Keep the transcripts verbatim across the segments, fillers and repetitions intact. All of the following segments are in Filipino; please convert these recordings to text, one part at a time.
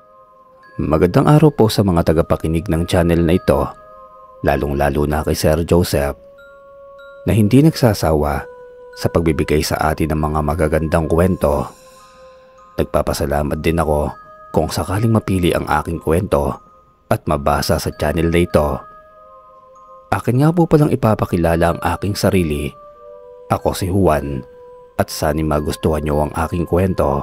Magandang araw po sa mga tagapakinig ng channel na ito, lalong-lalo na kay Sir Joseph na hindi nagsasawa sa pagbibigay sa atin ng mga magagandang kwento. Nagpapasalamat din ako kung sakaling mapili ang aking kwento at mabasa sa channel na ito. Akin nga po palang ipapakilala ang aking sarili. Ako si Juan at sana magustuhan niyo ang aking kwento.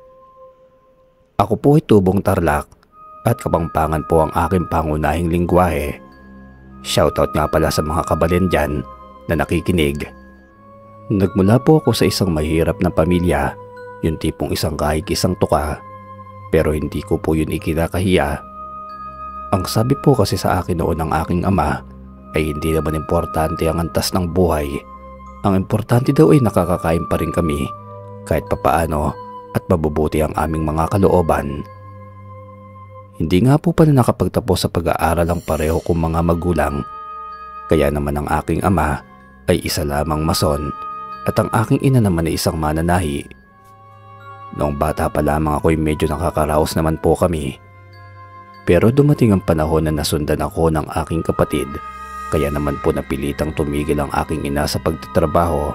Ako po ay tubong Tarlac at Kapampangan po ang aking pangunahing lingwahe. Shoutout nga pala sa mga kabalin dyan na nakikinig. Nagmula po ako sa isang mahirap na pamilya, yung tipong isang kahig isang tuka, pero hindi ko po yun ikinakahiya. Ang sabi po kasi sa akin noon ng aking ama ay hindi naman importante ang antas ng buhay. Ang importante daw ay nakakakain pa rin kami kahit papaano at mabubuti ang aming mga kalooban. Hindi nga po pala nakapagtapos sa pag-aaral ang pareho kong mga magulang. Kaya naman ang aking ama ay isa lamang mason at ang aking ina naman ay isang mananahi. Noong bata pa lamang ako ay medyo nakakaraos naman po kami. Pero dumating ang panahon na nasundan ako ng aking kapatid, kaya naman po napilitang tumigil ang aking ina sa pagtatrabaho.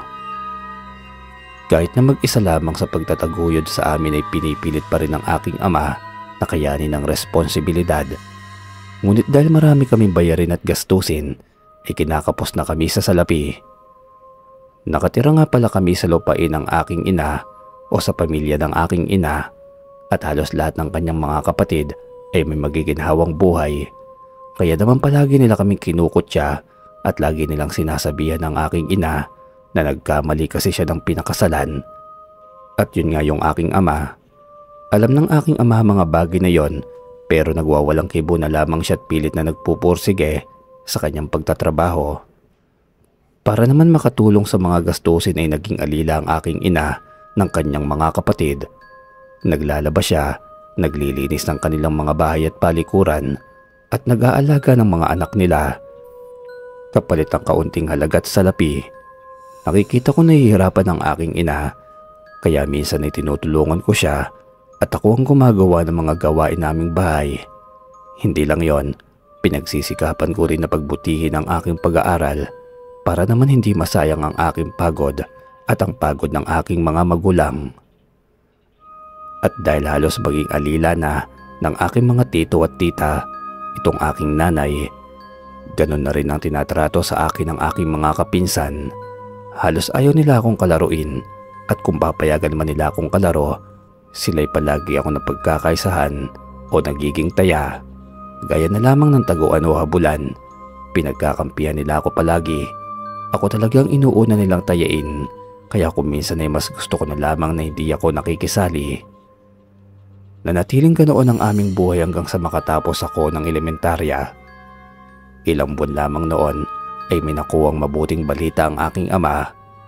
Kahit na mag-isa lamang sa pagtataguyod sa amin ay pinipilit pa rin ng aking ama na kayanin ang responsibilidad. Ngunit dahil marami kaming bayarin at gastusin, ay kinakapos na kami sa salapi. Nakatira nga pala kami sa lupain ng aking ina o sa pamilya ng aking ina at halos lahat ng kanyang mga kapatid ay may magiginhawang buhay. Kaya naman palagi nila kaming kinukutya at lagi nilang sinasabihan ng aking ina na nagkamali kasi siya ng pinakasalan. At yun nga yung aking ama. Alam ng aking ama mga bagay na yon, pero nagwawalang kibo na lamang siya at pilit na nagpupursige sa kanyang pagtatrabaho. Para naman makatulong sa mga gastusin ay naging alila ang aking ina ng kanyang mga kapatid. Naglalaba siya, naglilinis ng kanilang mga bahay at palikuran at nag-aalaga ng mga anak nila. Kapalit ang kaunting halagat sa salapi, nakikita ko nahihirapan ang aking ina, kaya minsan ay tinutulungan ko siya at ako ang gumagawa ng mga gawain naming bahay. Hindi lang yon, pinagsisikapan ko rin na pagbutihin ang aking pag-aaral para naman hindi masayang ang aking pagod at ang pagod ng aking mga magulang. At dahil halos maging alila na ng aking mga tito at tita itong aking nanay, ganun na rin ang tinatrato sa akin ng aking mga kapinsan. Halos ayaw nila akong kalaruin at kung papayagan man nila akong kalaro, sila'y palagi ako na pagkakaisahan o nagiging taya. Gaya na lamang ng taguan o habulan, pinagkakampihan nila ako palagi. Ako talagang inuuna nilang tayain, kaya kung minsan ay mas gusto ko na lamang na hindi ako nakikisali. Nanatiling ganoon ang aming buhay hanggang sa makatapos ako ng elementarya. Ilang buwan lamang noon ay may nakuwang mabuting balita ang aking ama.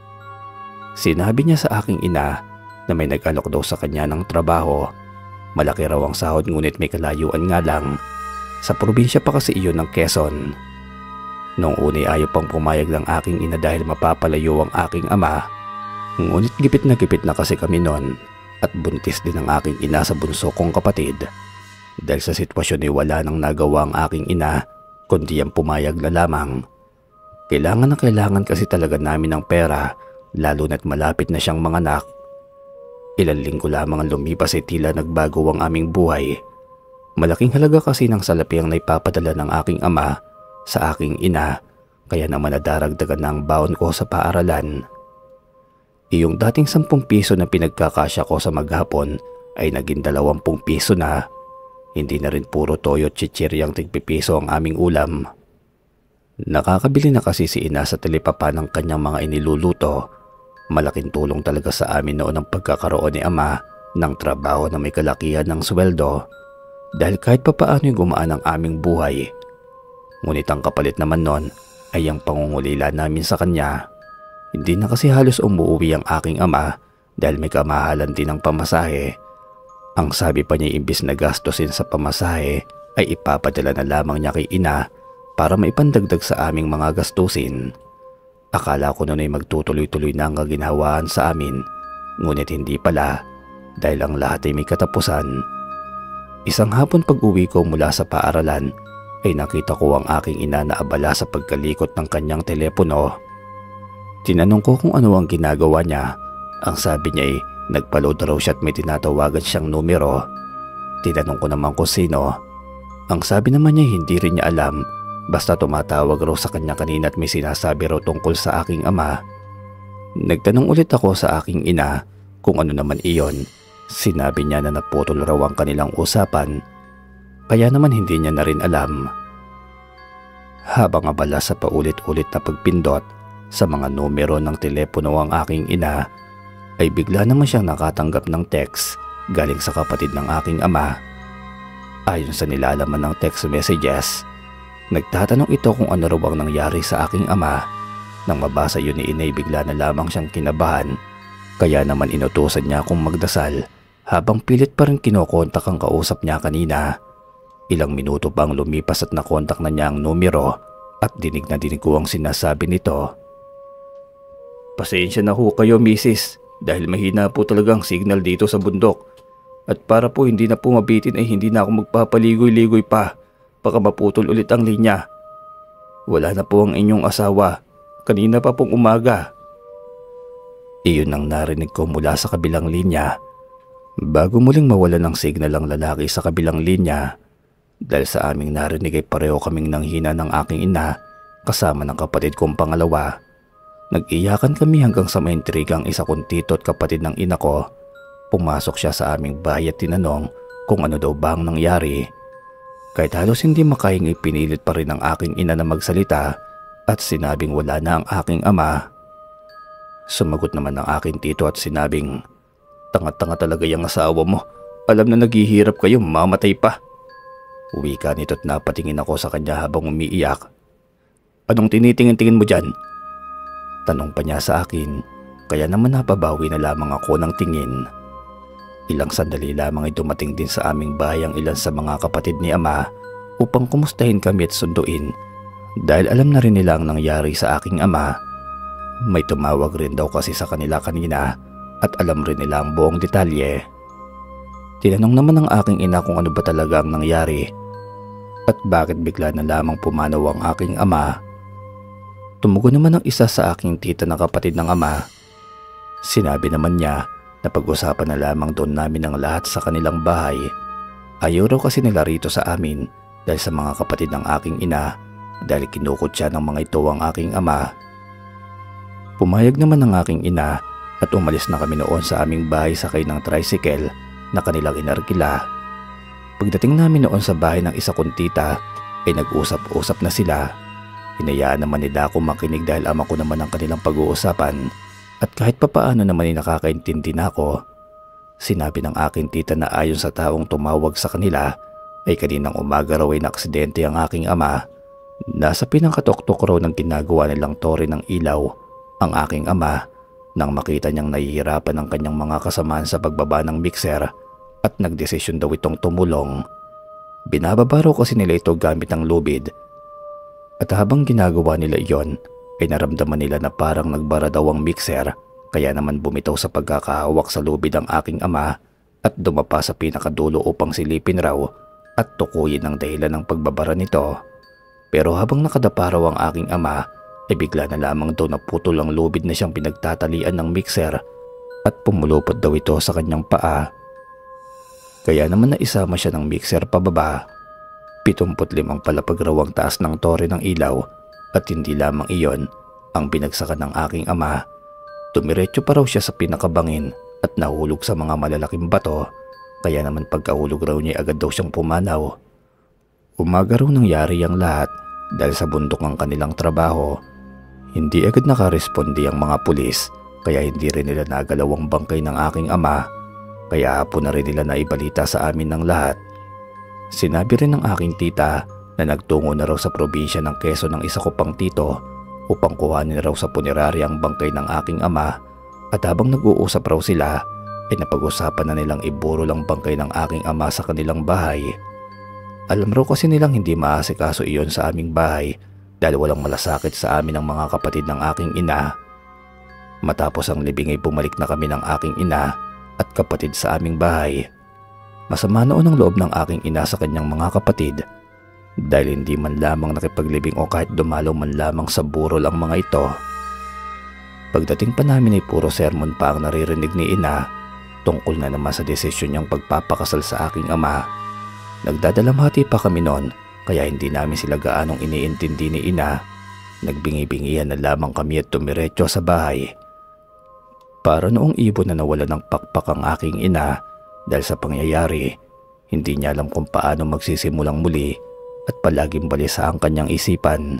Sinabi niya sa aking ina na may nag-alok daw sa kanya ng trabaho. Malaki raw ang sahod ngunit may kalayuan nga lang. Sa probinsya pa kasi iyon ng Quezon. Noong una ayaw pang pumayag ng aking ina dahil mapapalayo ang aking ama. Ngunit gipit na gipit na kasi kami noon at buntis din ang aking ina sa bunso kong kapatid. Dahil sa sitwasyon ay wala nang nagawa ang aking ina kundi ang pumayag na lamang. Kailangan na kailangan kasi talaga namin ng pera lalo na't malapit na siyang manganak. Ilang linggo lamang ang lumipas ay tila nagbago ang aming buhay. Malaking halaga kasi ng salapi ang naipapadala ng aking ama sa aking ina, kaya naman nadaragdagan na ang baon ko sa paaralan. Iyong dating sampung piso na pinagkakasya ko sa maghapon ay naging dalawampung piso na. Hindi na rin puro toyo at chichiryang tigpipiso ang aming ulam. Nakakabili na kasi si ina sa talipapa ng kanyang mga iniluluto. Malaking tulong talaga sa amin noon ang pagkakaroon ni ama ng trabaho na may kalakihan ng sweldo dahil kahit papaano yung gumaan ang aming buhay. Ngunit ang kapalit naman noon ay ang pangungulila namin sa kanya. Hindi na kasi halos umuwi ang aking ama dahil may kamahalan din ang pamasahe. Ang sabi pa niya imbis na gastusin sa pamasahe ay ipapadala na lamang niya kay ina para maipandagdag sa aming mga gastusin. Akala ko noon ay magtutuloy-tuloy na ang kaginhawaan sa amin, ngunit hindi pala dahil ang lahat ay may katapusan. Isang hapon pag-uwi ko mula sa paaralan ay nakita ko ang aking ina na abala sa pagkalikot ng kanyang telepono. Tinanong ko kung ano ang ginagawa niya. Ang sabi niya ay nagpa-load raw siya at may tinatawagan siyang numero. Tinanong ko naman kung sino. Ang sabi naman niya hindi rin niya alam, basta tumatawag raw sa kanya kanina at may sinasabi raw tungkol sa aking ama. Nagtanong ulit ako sa aking ina kung ano naman iyon. Sinabi niya na naputol raw ang kanilang usapan, kaya naman hindi niya na rin alam. Habang abala sa paulit-ulit na pagpindot sa mga numero ng telepono ang aking ina, ay bigla naman siyang nakatanggap ng text galing sa kapatid ng aking ama. Ayon sa nilalaman ng text messages, nagtatanong ito kung ano raw ang nangyari sa aking ama. Nang mabasa yun ni inay, bigla na lamang siyang kinabahan, kaya naman inutusan niya akong magdasal habang pilit pa rin kinokontak ang kausap niya kanina. Ilang minuto pang lumipas at nakontak na niya ang numero at dinig na dinig ko ang sinasabi nito. "Pasensya na ho kayo, misis, dahil mahina po talagang signal dito sa bundok. At para po hindi na po mabitin ay hindi na ako magpapaligoy-ligoy pa. Baka maputol ulit ang linya. Wala na po ang inyong asawa. Kanina pa pong umaga." Iyon ang narinig ko mula sa kabilang linya bago muling mawala ng signal ang lalaki sa kabilang linya. Dahil sa aming narinig ay pareho kaming nanghina ng aking ina kasama ng kapatid kong pangalawa. Nag-iyakan kami hanggang sa maintrigang isa kong tito at kapatid ng ina ko. Pumasok siya sa aming bahay at tinanong kung ano daw ba ang nangyari. Kahit halos hindi makahingi, pinilit pa rin ang aking ina na magsalita at sinabing wala na ang aking ama. Sumagot naman ang aking tito at sinabing, "Tanga-tanga talaga yung asawa mo. Alam na naghihirap kayo, mamatay pa." Wika nito at napatingin ako sa kanya habang umiiyak. "Anong tinitingin-tingin mo dyan?" Tanong pa niya sa akin, kaya naman napabawi na lamang ako ng tingin. Ilang sandali lamang ay dumating din sa aming bahay ang ilan sa mga kapatid ni ama upang kumustahin kami at sunduin dahil alam na rin nila ang nangyari sa aking ama. May tumawag rin daw kasi sa kanila kanina at alam rin nila ang buong detalye. Tinanong naman ng aking ina kung ano ba talaga ang nangyari at bakit bigla na lamang pumanaw ang aking ama. Tumugon naman ang isa sa aking tita na kapatid ng ama. Sinabi naman niya na pag-usapan na lamang doon namin ang lahat sa kanilang bahay. Ayaw raw kasi nila rito sa amin dahil sa mga kapatid ng aking ina dahil kinukot siya ng mga ito ang aking ama. Pumayag naman ang aking ina at umalis na kami noon sa aming bahay sakay ng tricycle na kanilang inarkila. Pagdating namin noon sa bahay ng isa kong tita ay nag-usap-usap na sila. Hinayaan naman nila ako makinig dahil ama ko naman ang kanilang pag-uusapan at kahit papaano naman ay nakakaintindi na ako. Sinabi ng aking tita na ayon sa taong tumawag sa kanila ay kaninang umaga raw ay naaksidente ang aking ama. Nasa pinangkatoktok raw ng ginagawa nilang tore ng ilaw ang aking ama nang makita niyang nahihirapan ang kanyang mga kasamaan sa pagbaba ng mixer at nagdesisyon daw itong tumulong. Binababa raw kasi nila ito gamit ang lubid at habang ginagawa nila iyon ay naramdaman nila na parang nagbara daw ang mixer, kaya naman bumitaw sa pagkakahawak sa lubid ang aking ama at dumapa sa pinakadulo upang silipin raw at tukuyin ang dahilan ng pagbabara nito. Pero habang nakadapa raw ang aking ama ay bigla na lamang daw naputol ang lubid na siyang pinagtatalian ng mixer at pumulupot daw ito sa kanyang paa. Kaya naman naisama siya ng mixer pababa. Pitumput limang palapag raw ang taas ng tore ng ilaw at hindi lamang iyon ang binagsakan ng aking ama. Tumiretso pa raw siya sa pinakabangin at nahulog sa mga malalaking bato, kaya naman pagkahulog raw niya agad daw siyang pumanaw. Umaga raw nangyari ang lahat dahil sa bundok ng kanilang trabaho. Hindi agad nakaresponde ang mga pulis kaya hindi rin nila nagalaw ang bangkay ng aking ama, kaya hapon na rin nila naibalita sa amin ng lahat. Sinabi rin ng aking tita na nagtungo na raw sa probinsya ng Quezon ng isa ko pang tito upang kuhanin raw sa punerarya ang bangkay ng aking ama at habang nag-uusap raw sila ay napag-usapan na nilang iburo lang bangkay ng aking ama sa kanilang bahay. Alam raw kasi nilang hindi maasikaso iyon sa aming bahay dahil walang malasakit sa amin ang mga kapatid ng aking ina. Matapos ang libing ay bumalik na kami ng aking ina at kapatid sa aming bahay. Masama noon ang loob ng aking ina sa kanyang mga kapatid dahil hindi man lamang nakipaglibing o kahit dumalaw man lamang sa burol ang mga ito. Pagdating pa namin ay puro sermon pa ang naririnig ni ina tungkol na naman sa desisyon niyang pagpapakasal sa aking ama. Nagdadalamhati pa kami noon kaya hindi namin sila gaanong iniintindi ni ina. Nagbingi-bingihan na lamang kami at tumiretso sa bahay. Para noong ibon na nawala ng pakpak ang aking ina dahil sa pangyayari, hindi niya alam kung paano magsisimulang muli at palaging balisa ang kanyang isipan.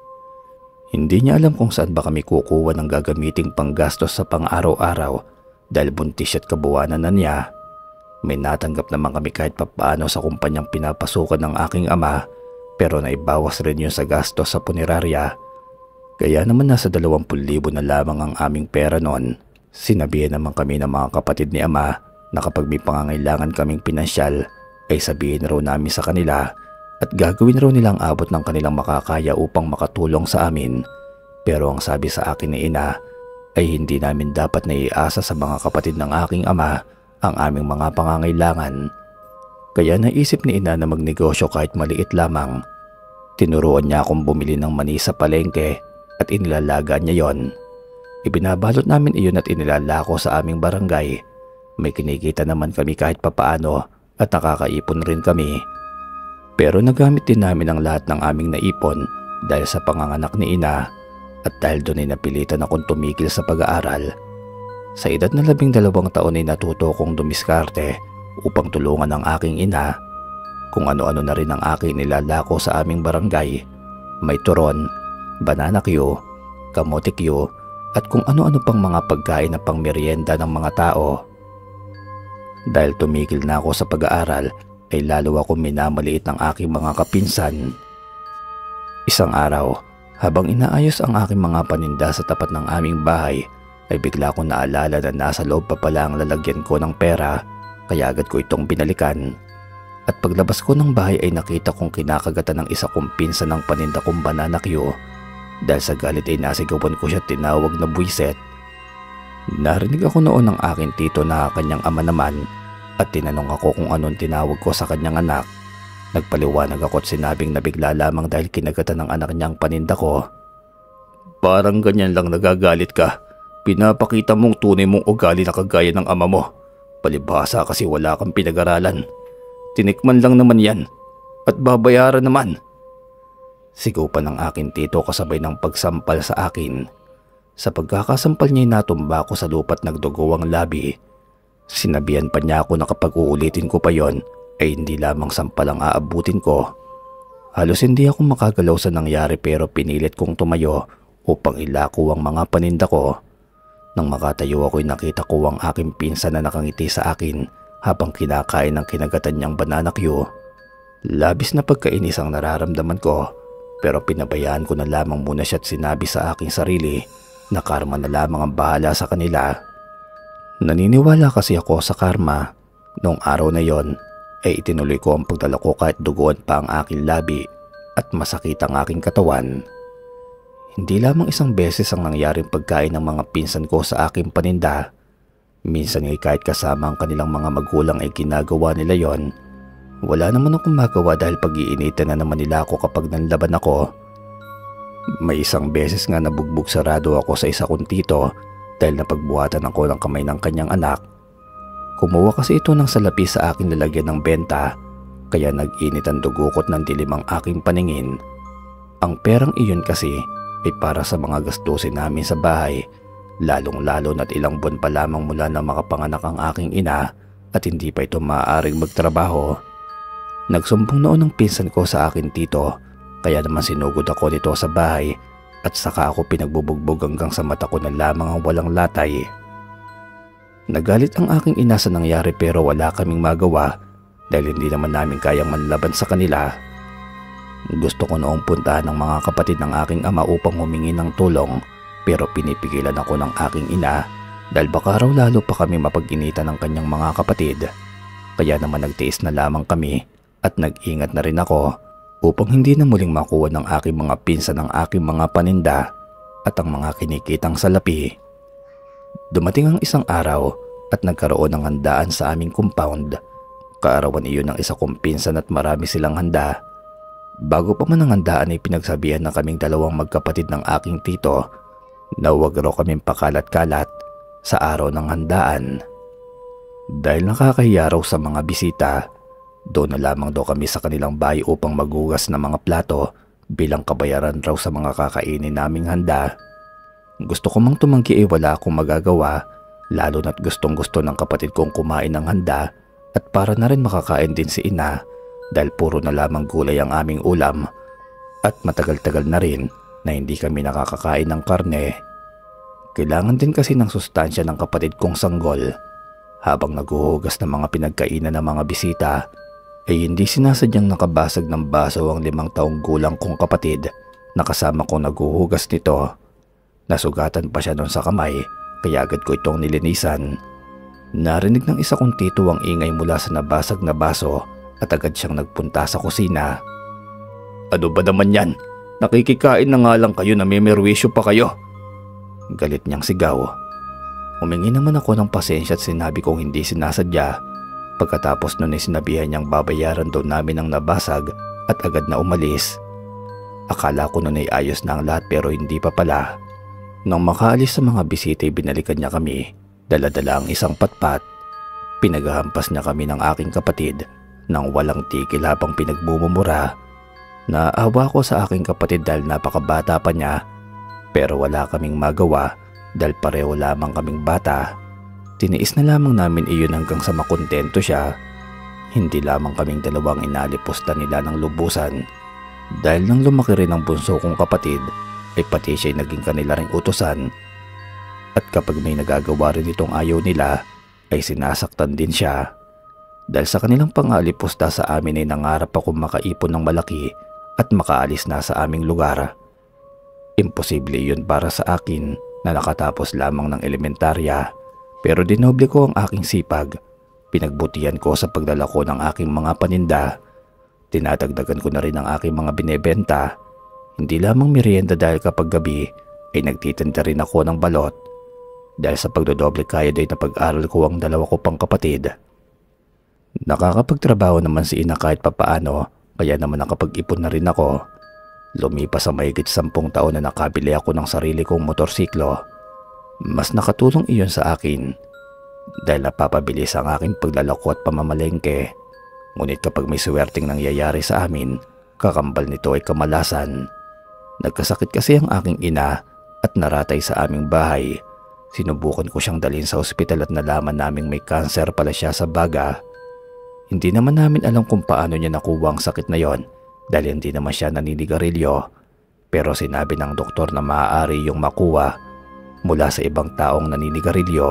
Hindi niya alam kung saan ba kami kukuha ng gagamiting panggastos sa pang-araw-araw dahil buntis at kabuwanan na niya. May natanggap naman kami kahit papaano sa kumpanyang pinapasukan ng aking ama pero naibawas rin yun sa gastos sa punerarya. Kaya naman nasa dalawampung libo na lamang ang aming pera noon. Sinabihan naman kami ng mga kapatid ni ama na kapag may pangangailangan kaming pinansyal ay sabihin raw namin sa kanila at gagawin raw nilang abot ng kanilang makakaya upang makatulong sa amin. Pero ang sabi sa akin ni ina ay hindi namin dapat naiasa sa mga kapatid ng aking ama ang aming mga pangangailangan. Kaya naisip ni ina na magnegosyo kahit maliit lamang. Tinuruan niya akong bumili ng mani sa palengke at inilalaga niya yon. Ibinabalot namin iyon at inilalako sa aming barangay. May kinikita naman kami kahit papaano at nakakaipon rin kami. Pero nagamit din namin ang lahat ng aming naipon dahil sa panganganak ni ina at dahil doon ay napilitan akong tumigil sa pag-aaral. Sa edad na labing dalawang taon ay natuto kong dumiskarte upang tulungan ang aking ina. Kung ano-ano na rin ang aking nilalako sa aming barangay. May turon, banana Q, kamote Q at kung ano-ano pang mga pagkain na pang merienda ng mga tao. Dahil tumigil na ako sa pag-aaral ay lalo akong minamaliit ng aking mga kapinsan. Isang araw, habang inaayos ang aking mga paninda sa tapat ng aming bahay, ay bigla kong naalala na nasa loob pa pala ang lalagyan ko ng pera kaya agad ko itong binalikan. At paglabas ko ng bahay ay nakita kong kinakagatan ng isa kong pinsan ng paninda kong banana Q. Dahil sa galit ay nasigawan ko siya tinawag na buwiset. Narinig ako noon ng aking tito na kanyang ama naman at tinanong ako kung anong tinawag ko sa kanyang anak. Nagpaliwanag ako at sinabing nabigla lamang dahil kinagatan ng anak niyang paninda ko. Parang ganyan lang nagagalit ka. Pinapakita mong tunay mong ugali na kagaya ng ama mo. Palibhasa kasi wala kang pinag-aralan. Tinikman lang naman yan at babayaran naman. Sigaw pa ng aking tito kasabay ng pagsampal sa akin. Sa pagkakasampal niya natumba ako sa lupa at nagdugo ang labi. Sinabihan pa niya ako na kapag uulitin ko pa yon ay hindi lamang sampal ang aabutin ko. Halos hindi ako makagalaw sa nangyari pero pinilit kong tumayo upang ilako ang mga paninda ko. Nang makatayo ako'y nakita ko ang aking pinsan na nakangiti sa akin habang kinakain ng kinagatan niyang banana Q. Labis na pagkainis ang nararamdaman ko pero pinabayaan ko na lamang muna siya at sinabi sa aking sarili na karma na lamang ang bahala sa kanila. Naniniwala kasi ako sa karma. Noong araw na yon ay itinuloy ko ang pagdala ko kahit duguan pa ang aking labi at masakit ang aking katawan. Hindi lamang isang beses ang nangyaring pagkain ng mga pinsan ko sa aking paninda. Minsan ay kahit kasama ang kanilang mga magulang ay ginagawa nila yon. Wala naman akong magawa dahil pag-iinitan na naman nila ako kapag nanlaban ako. May isang beses nga nabugbog sarado ako sa isa kong tito dahil napagbuhatan ako ng kamay ng kanyang anak. Kumuha kasi ito ng salapi sa aking lalagyan ng benta kaya nag-init ang dugukot ng dilim ang aking paningin. Ang perang iyon kasi ay para sa mga gastusin namin sa bahay, lalong-lalo na't ilang buwan pa lamang mula na makapanganak ang aking ina at hindi pa ito maaaring magtrabaho. Nagsumbong noon ang pinsan ko sa akin tito kaya naman sinugod ako nito sa bahay at saka ako pinagbubugbog hanggang sa mata ko na lamang ang walang latay. Nagalit ang aking ina sa nangyari pero wala kaming magawa dahil hindi naman namin kayang manlaban sa kanila. Gusto ko noong puntahan ng mga kapatid ng aking ama upang humingi ng tulong pero pinipigilan ako ng aking ina dahil baka raw lalo pa kami mapag-initan ng kanyang mga kapatid. Kaya naman nagtiis na lamang kami at nag-ingat na rin ako upang hindi na muling makuha ng aking mga pinsan ang aking mga paninda at ang mga kinikitang salapi. Dumating ang isang araw at nagkaroon ng handaan sa aming compound. Kaarawan iyon ng isa kong pinsan at marami silang handa. Bago pa man ang handaan ay pinagsabihan na kaming dalawang magkapatid ng aking tito na huwag raw kaming pakalat-kalat sa araw ng handaan. Dahil nakakahiya raw sa mga bisita, doon na lamang daw kami sa kanilang bahay upang maghugas ng mga plato bilang kabayaran raw sa mga kakainin naming handa. Gusto ko mang tumanggi ay wala akong magagawa, lalo na't gustong gusto ng kapatid kong kumain ng handa at para na rin makakain din si ina dahil puro na lamang gulay ang aming ulam at matagal-tagal na rin na hindi kami nakakakain ng karne. Kailangan din kasi ng sustansya ng kapatid kong sanggol. Habang naghuhugas ng mga pinagkainan ng mga bisita ay hindi sinasadyang nakabasag ng baso ang limang taong gulang kong kapatid na kasama kong naghuhugas nito. Nasugatan pa siya noon sa kamay kaya agad ko itong nilinisan. Narinig ng isa kong tito ang ingay mula sa nabasag na baso at agad siyang nagpunta sa kusina. "Ano ba naman yan? Nakikikain na nga lang kayo na may merwisyo pa kayo." Galit niyang sigaw. Humingi naman ako ng pasensya at sinabi kong hindi sinasadya. Pagkatapos nun ay sinabihan niyang babayaran daw namin ang nabasag at agad na umalis. Akala ko nun ay ayos na ang lahat pero hindi pa pala. Nang makaalis sa mga bisita ay binalikan niya kami. Dala-dala ang isang patpat. Pinaghahampas niya kami ng aking kapatid nang walang tigil habang pinagbumumura. Naawa ko sa aking kapatid dahil napakabata pa niya, pero wala kaming magawa dahil pareho lamang kaming bata. Tiniis na lamang namin iyon hanggang sa makontento siya. Hindi lamang kaming dalawang inalipusta nila ng lubusan dahil nang lumaki rin ang bunso kong kapatid ay pati siya'y naging kanila ring utusan. At kapag may nagagawa rin itong ayaw nila ay sinasaktan din siya. Dahil sa kanilang pangalipusta sa amin ay nangarap akong makaipon ng malaki at makaalis na sa aming lugar. Imposible yun para sa akin na nakatapos lamang ng elementarya, pero dinoble ko ang aking sipag. Pinagbutihan ko sa paglalako ng aking mga paninda. Tinatagdagan ko na rin ang aking mga binebenta. Hindi lamang merienda dahil kapag gabi ay nagtitinda rin ako ng balot. Dahil sa pagdodoble kayod ay napag-aral ko ang dalawa ko pang kapatid. Nakakapagtrabaho naman si ina kahit papaano, kaya naman nakapag-ipon na rin ako. Lumipas ang mahigit sampung taon na nakabili ako ng sarili kong motorsiklo. Mas nakatulong iyon sa akin dahil napapabilis ang aking paglalako at pamamalengke. Ngunit kapag may swerteng nangyayari sa amin, kakambal nito ay kamalasan. Nagkasakit kasi ang aking ina at naratay sa aming bahay. Sinubukan ko siyang dalhin sa ospital at nalaman naming may kanser pala siya sa baga. Hindi naman namin alam kung paano niya nakuha ang sakit na yon dahil hindi naman siya naninigarilyo. Pero sinabi ng doktor na maaari yung makuha mula sa ibang taong naninigarilyo.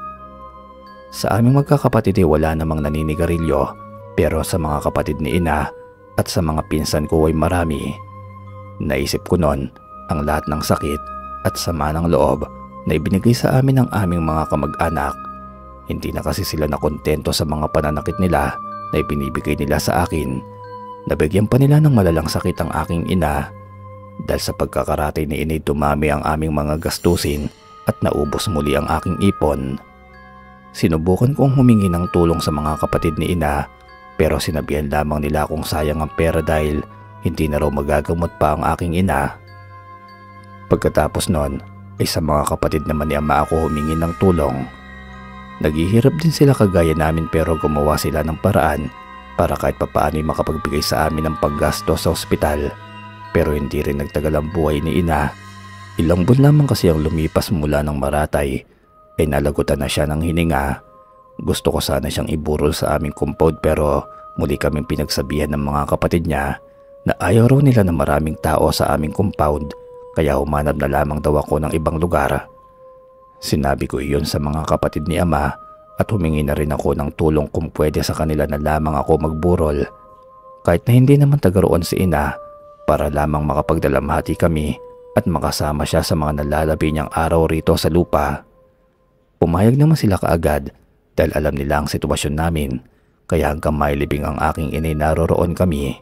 Sa aming magkakapatid ay wala namang naninigarilyo, pero sa mga kapatid ni ina at sa mga pinsan ko ay marami. Naisip ko noon ang lahat ng sakit at sama ng loob na ibinigay sa amin ng aming mga kamag-anak. Hindi na kasi sila nakontento sa mga pananakit nila na ibinibigay nila sa akin. Nabigyan pa nila ng malalang sakit ang aking ina. Dahil sa pagkakaratay ni inay dumami ang aming mga gastusin at naubos muli ang aking ipon. Sinubukan kong humingi ng tulong sa mga kapatid ni ina, pero sinabihan lamang nila kung sayang ang pera dahil hindi na raw magagamot pa ang aking ina. Pagkatapos nun ay sa mga kapatid naman ni ama ako humingi ng tulong. Naghihirap din sila kagaya namin pero gumawa sila ng paraan para kahit papaano ay makapagbigay sa amin ng paggasto sa ospital. Pero hindi rin nagtagal ang buhay ni ina. Ilang buwan lamang kasi ang lumipas mula ng maratay ay nalagutan na siya ng hininga. Gusto ko sana siyang iburol sa aming compound pero muli kaming pinagsabihan ng mga kapatid niya na ayaw raw nila na maraming tao sa aming compound kaya humanap na lamang daw ako ng ibang lugar. Sinabi ko iyon sa mga kapatid ni ama at humingi na rin ako ng tulong kung pwede sa kanila na lamang ako magburol. Kahit na hindi naman taga roon si ina, para lamang makapagdalamhati kami at makasama siya sa mga nalalabi niyang araw rito sa lupa. Pumayag naman sila kaagad dahil alam nila ang sitwasyon namin, kaya hanggang mailibing ang aking inay naroroon kami.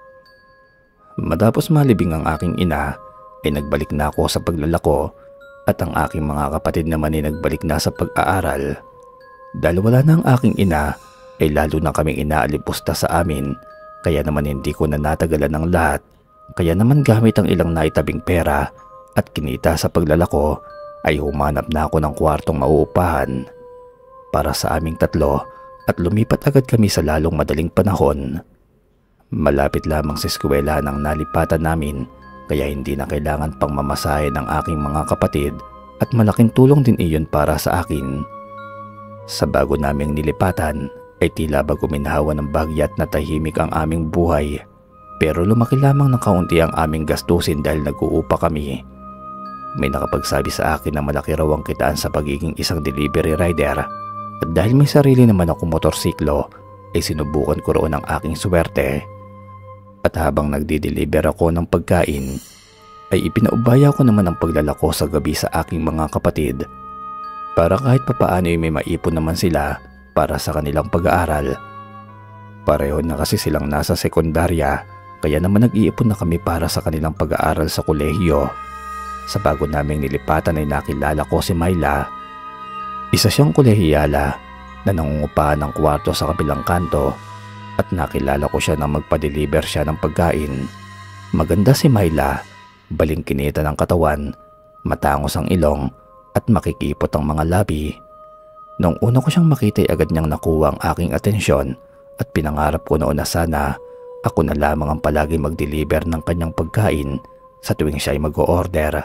Matapos malibing ang aking ina ay nagbalik na ako sa paglalako at ang aking mga kapatid naman ay nagbalik na sa pag-aaral. Dahil wala na ang aking ina ay lalo na kaming inaalipusta sa amin, kaya naman hindi ko na natagalan ng lahat. Kaya naman gamit ang ilang naitabing pera at kinita sa paglalako ay humanap na ako ng kwartong mauupahan para sa aming tatlo at lumipat agad kami sa lalong madaling panahon. Malapit lamang sa eskwela ng nalipatan namin, kaya hindi na kailangan pang mamasahe ng aking mga kapatid at malaking tulong din iyon para sa akin. Sa bago naming nilipatan ay tila ba guminhawa ng bagyat na tahimik ang aming buhay, pero lumaki lamang ng kaunti ang aming gastusin dahil nag-uupa kami. May nakapagsabi sa akin na malaki raw ang kitaan sa pagiging isang delivery rider, at dahil may sarili naman akong motorsiklo ay sinubukan ko roon ang aking swerte. At habang nagdi-deliver ako ng pagkain ay ipinaubaya ko naman ang paglalako sa gabi sa aking mga kapatid para kahit papaano ay may maipon naman sila para sa kanilang pag-aaral. Pareho na kasi silang nasa sekundarya, kaya naman nag-iipon na kami para sa kanilang pag-aaral sa kolehiyo. Sa bago naming nilipatan ay nakilala ko si Myla. Isa siyang kolehiyala na nangungupahan ng kwarto sa kabilang kanto, at nakilala ko siya nang magpa-deliver siya ng pagkain. Maganda si Myla, balingkinita ng katawan, matangos ang ilong at makikipot ang mga labi. Nung una ko siyang makita ay agad niyang nakuha ang aking atensyon at pinangarap ko noon na sana ako na lamang ang palagi mag-deliver ng kanyang pagkain sa tuwing siya ay mag-o-order.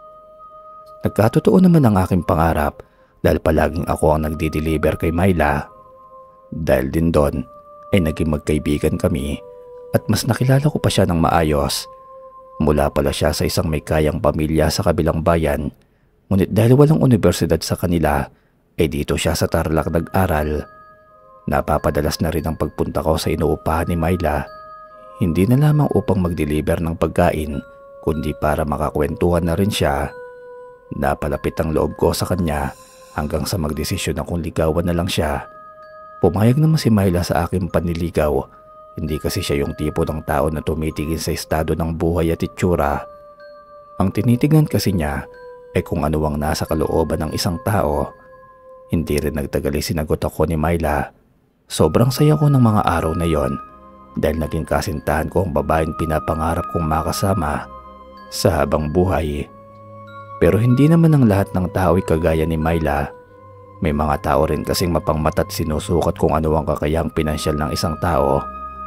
Nagkatotoo naman ang aking pangarap dahil palaging ako ang nagdi-deliver kay Myla. Dahil din doon ay naging magkaibigan kami at mas nakilala ko pa siya ng maayos. Mula pala siya sa isang may kayang pamilya sa kabilang bayan, ngunit dahil walang universidad sa kanila ay dito siya sa Tarlac nag-aral. Napapadalas na rin ang pagpunta ko sa inuupahan ni Myla, hindi na lamang upang mag-deliver ng pagkain kundi para makakwentuhan na rin siya. Napalapit ang loob ko sa kanya hanggang sa magdesisyon akong ligawan na lang siya. Pumayag naman si Myla sa aking panliligaw, hindi kasi siya yung tipo ng tao na tumitingin sa estado ng buhay at itsura. Ang tinitignan kasi niya ay kung ano ang nasa kalooban ng isang tao. Hindi rin nagtagal ay sinagot ako ni Myla. Sobrang saya ko ng mga araw na yon dahil naging kasintahan ko ang babaeng pinapangarap kong makasama sa habang buhay. Pero hindi naman ang lahat ng tao ay kagaya ni Myla. May mga tao rin kasing mapangmata't sinusukat kung ano ang kakayahang pinansyal ng isang tao.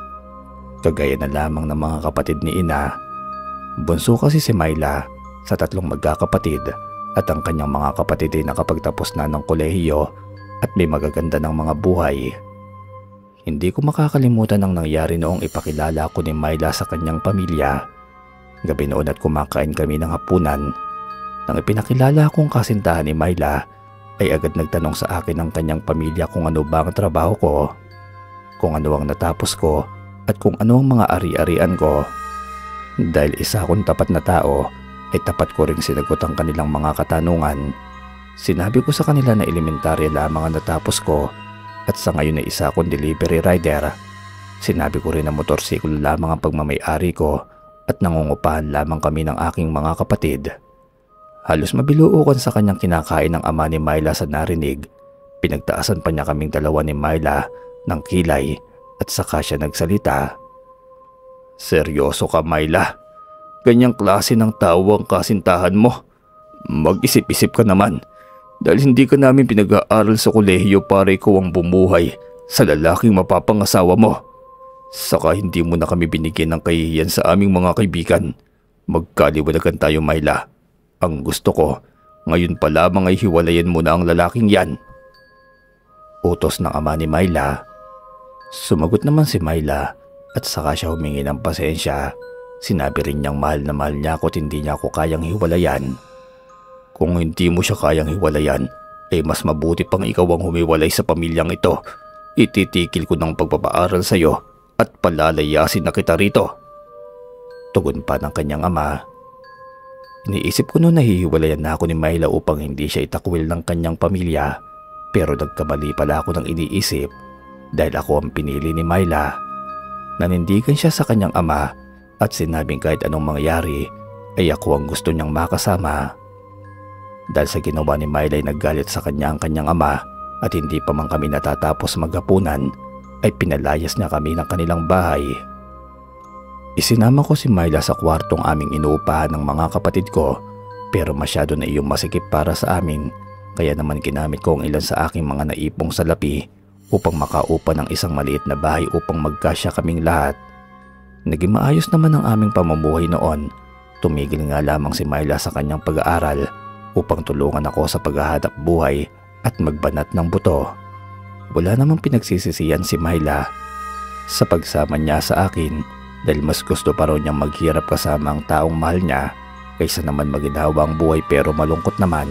Kagaya na lamang ng mga kapatid ni Ina. Bunso kasi si Myla sa tatlong magkakapatid at ang kanyang mga kapatid ay nakapagtapos na ng kolehiyo at may magaganda ng mga buhay. Hindi ko makakalimutan ang nangyari noong ipakilala ko ni Myla sa kanyang pamilya. Gabi noon at kumakain kami ng hapunan. Nang ipinakilala akong kasintahan ni Myla, ay agad nagtanong sa akin ang kanyang pamilya kung ano ba ang trabaho ko, kung ano ang natapos ko at kung ano ang mga ari-arian ko. Dahil isa akong tapat na tao, ay tapat ko ring sinagot ang kanilang mga katanungan. Sinabi ko sa kanila na elementarya lamang ang natapos ko at sa ngayon ay isa akong delivery rider. Sinabi ko rin na motorsiklo lamang ang pagmamay-ari ko at nangungupahan lamang kami ng aking mga kapatid. Halos mabiluukan sa kanyang kinakain ng ama ni Myla sa narinig. Pinagtaasan pa niya kaming dalawa ni Myla ng kilay at saka siya nagsalita. "Seryoso ka, Myla? Ganyang klase ng tao ang kasintahan mo? Mag-isip-isip ka naman dahil hindi ka namin pinag-aaral sa kolehiyo para ikaw ang bumuhay sa lalaking mapapangasawa mo. Saka hindi mo na kami binigyan ng kahihiyan sa aming mga kaibigan. Magkaliwanagan tayo, Myla. Ang gusto ko, ngayon pa lamang ay hiwalayan mo na ang lalaking yan." Utos ng ama ni Myla. Sumagot naman si Myla at saka siya humingi ng pasensya. Sinabi rin niyang mahal na mahal niya ako at hindi niya ako kayang hiwalayan. "Kung hindi mo siya kayang hiwalayan, ay mas mabuti pang ikaw ang humiwalay sa pamilyang ito. Ititikil ko ng pagpapaaral sa iyo at palalayasin na kita rito." Tugon pa ng kanyang ama. Iniisip ko noon na hihiwalayan na ako ni Myla upang hindi siya itakwil ng kanyang pamilya, pero nagkamali pala ako ng iniisip dahil ako ang pinili ni Myla. Nanindigan siya sa kanyang ama at sinabing kahit anong mangyari ay ako ang gusto niyang makasama. Dahil sa ginawa ni Myla ay naggalit sa kanya ang kanyang ama at hindi pa man kami natatapos maghapunan ay pinalayas niya kami ng kanilang bahay. Isinama ko si Myla sa kwartong aming inuupahan ng mga kapatid ko, pero masyado na iyong masikip para sa amin, kaya naman ginamit ko ang ilan sa aking mga naipong salapi upang makaupa ng isang maliit na bahay upang magkasya kaming lahat. Naging maayos naman ang aming pamumuhay noon. Tumigil nga lamang si Myla sa kanyang pag-aaral upang tulungan ako sa paghahanap buhay at magbanat ng buto. Wala namang pinagsisisihan si Myla sa pagsama niya sa akin dahil mas gusto pa raw niyang maghirap kasama ang taong mahal niya kaysa naman maginhawa ang buhay pero malungkot naman.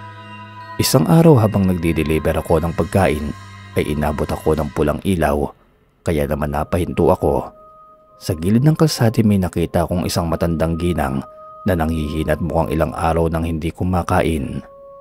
Isang araw habang nagdi-deliver ako ng pagkain ay inabot ako ng pulang ilaw, kaya naman napahinto ako. Sa gilid ng kalsada may nakita akong isang matandang ginang na nanghihina at mukhang ilang araw nang hindi kumakain.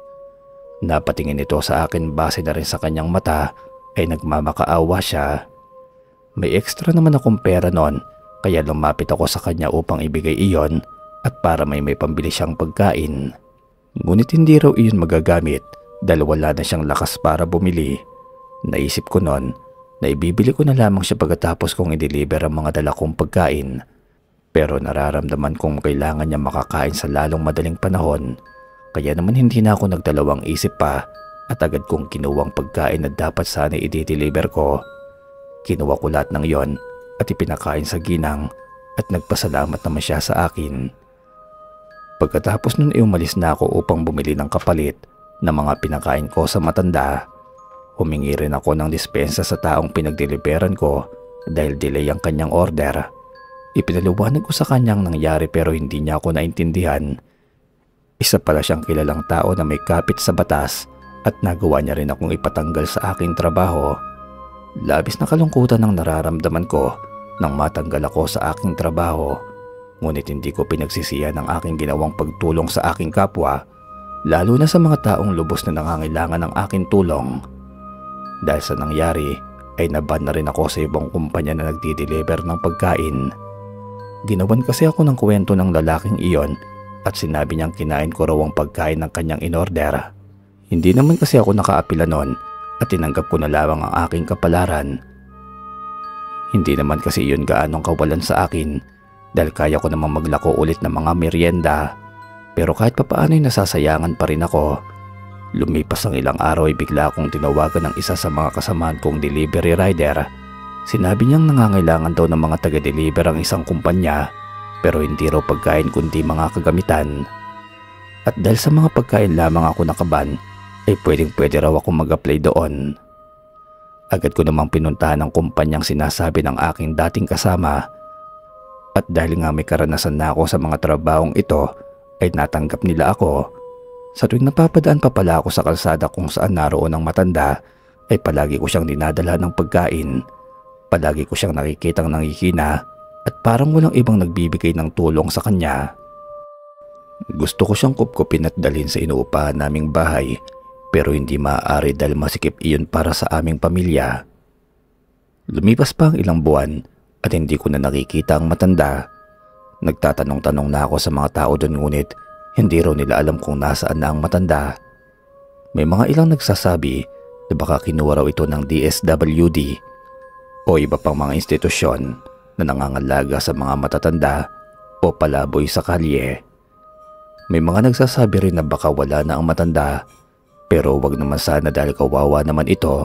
Napatingin ito sa akin base na rin sa kanyang mata ay nagmamakaawa siya. May extra naman akong pera noon kaya lumapit ako sa kanya upang ibigay iyon at para may may pambili siyang pagkain. Ngunit hindi raw iyon magagamit dahil wala na siyang lakas para bumili. Naisip ko noon na ibibili ko na lamang siya pagkatapos kong i-deliver ang mga dala kong pagkain. Pero nararamdaman kong kailangan niya makakain sa lalong madaling panahon. Kaya naman hindi na ako nagdalawang isip pa at agad kong kinuwang pagkain na dapat sana i-deliver ko. Kinuha ko lahat ng yon at ipinakain sa ginang at nagpasalamat naman siya sa akin. Pagkatapos nun ay umalis na ako upang bumili ng kapalit ng mga pinakain ko sa matanda. Humingi rin ako ng dispensa sa taong pinagdeliveran ko dahil delay ang kanyang order. Ipinaliwanag ko sa kanyang nangyari pero hindi niya ako naintindihan. Isa pala siyang kilalang tao na may kapit sa batas at nagawa niya rin akong ipatanggal sa aking trabaho. Labis na kalungkutan ang nararamdaman ko nang matanggal ako sa aking trabaho. Ngunit hindi ko pinagsisihan ang aking ginawang pagtulong sa aking kapwa, lalo na sa mga taong lubos na nangangailangan ng aking tulong. Dahil sa nangyari ay naban na rin ako sa ibang kumpanya na nagdi-deliver ng pagkain. Ginawan kasi ako ng kwento ng lalaking iyon at sinabi niyang kinain ko raw ang pagkain ng kanyang inorder. Hindi naman kasi ako nakaapila noon at tinanggap ko na lamang ang aking kapalaran. Hindi naman kasi iyon gaanong kawalan sa akin dahil kaya ko namang maglako ulit ng mga merienda. Pero kahit papaano ay nasasayangan pa rin ako. Lumipas ang ilang araw ay bigla akong tinawagan ng isa sa mga kasamahan kong delivery rider. Sinabi niyang nangangailangan daw ng mga taga-deliver ang isang kumpanya pero hindi raw pagkain kundi mga kagamitan. At dahil sa mga pagkain lamang ako nakaban ay pwedeng pwede raw ako mag-apply doon. Agad ko namang pinuntahan ang kumpanyang sinasabi ng aking dating kasama. At dahil nga may karanasan na ako sa mga trabahong ito ay natanggap nila ako. Sa tuwing napapadaan pa pala ako sa kalsada kung saan naroon ang matanda ay palagi ko siyang dinadala ng pagkain. Palagi ko siyang nakikitang nangihina at parang walang ibang nagbibigay ng tulong sa kanya. Gusto ko siyang kupkupin at dalhin sa inuupahan naming bahay pero hindi maaari dahil masikip iyon para sa aming pamilya. Lumipas pa ang ilang buwan at hindi ko na nakikita ang matanda. Nagtatanong-tanong na ako sa mga tao doon ngunit hindi raw nila alam kung nasaan na ang matanda. May mga ilang nagsasabi na baka kinuha raw ito ng D S W D o iba pang mga institusyon na nangangalaga sa mga matatanda o palaboy sa kalye. May mga nagsasabi rin na baka wala na ang matanda pero wag naman sana dahil kawawa naman ito.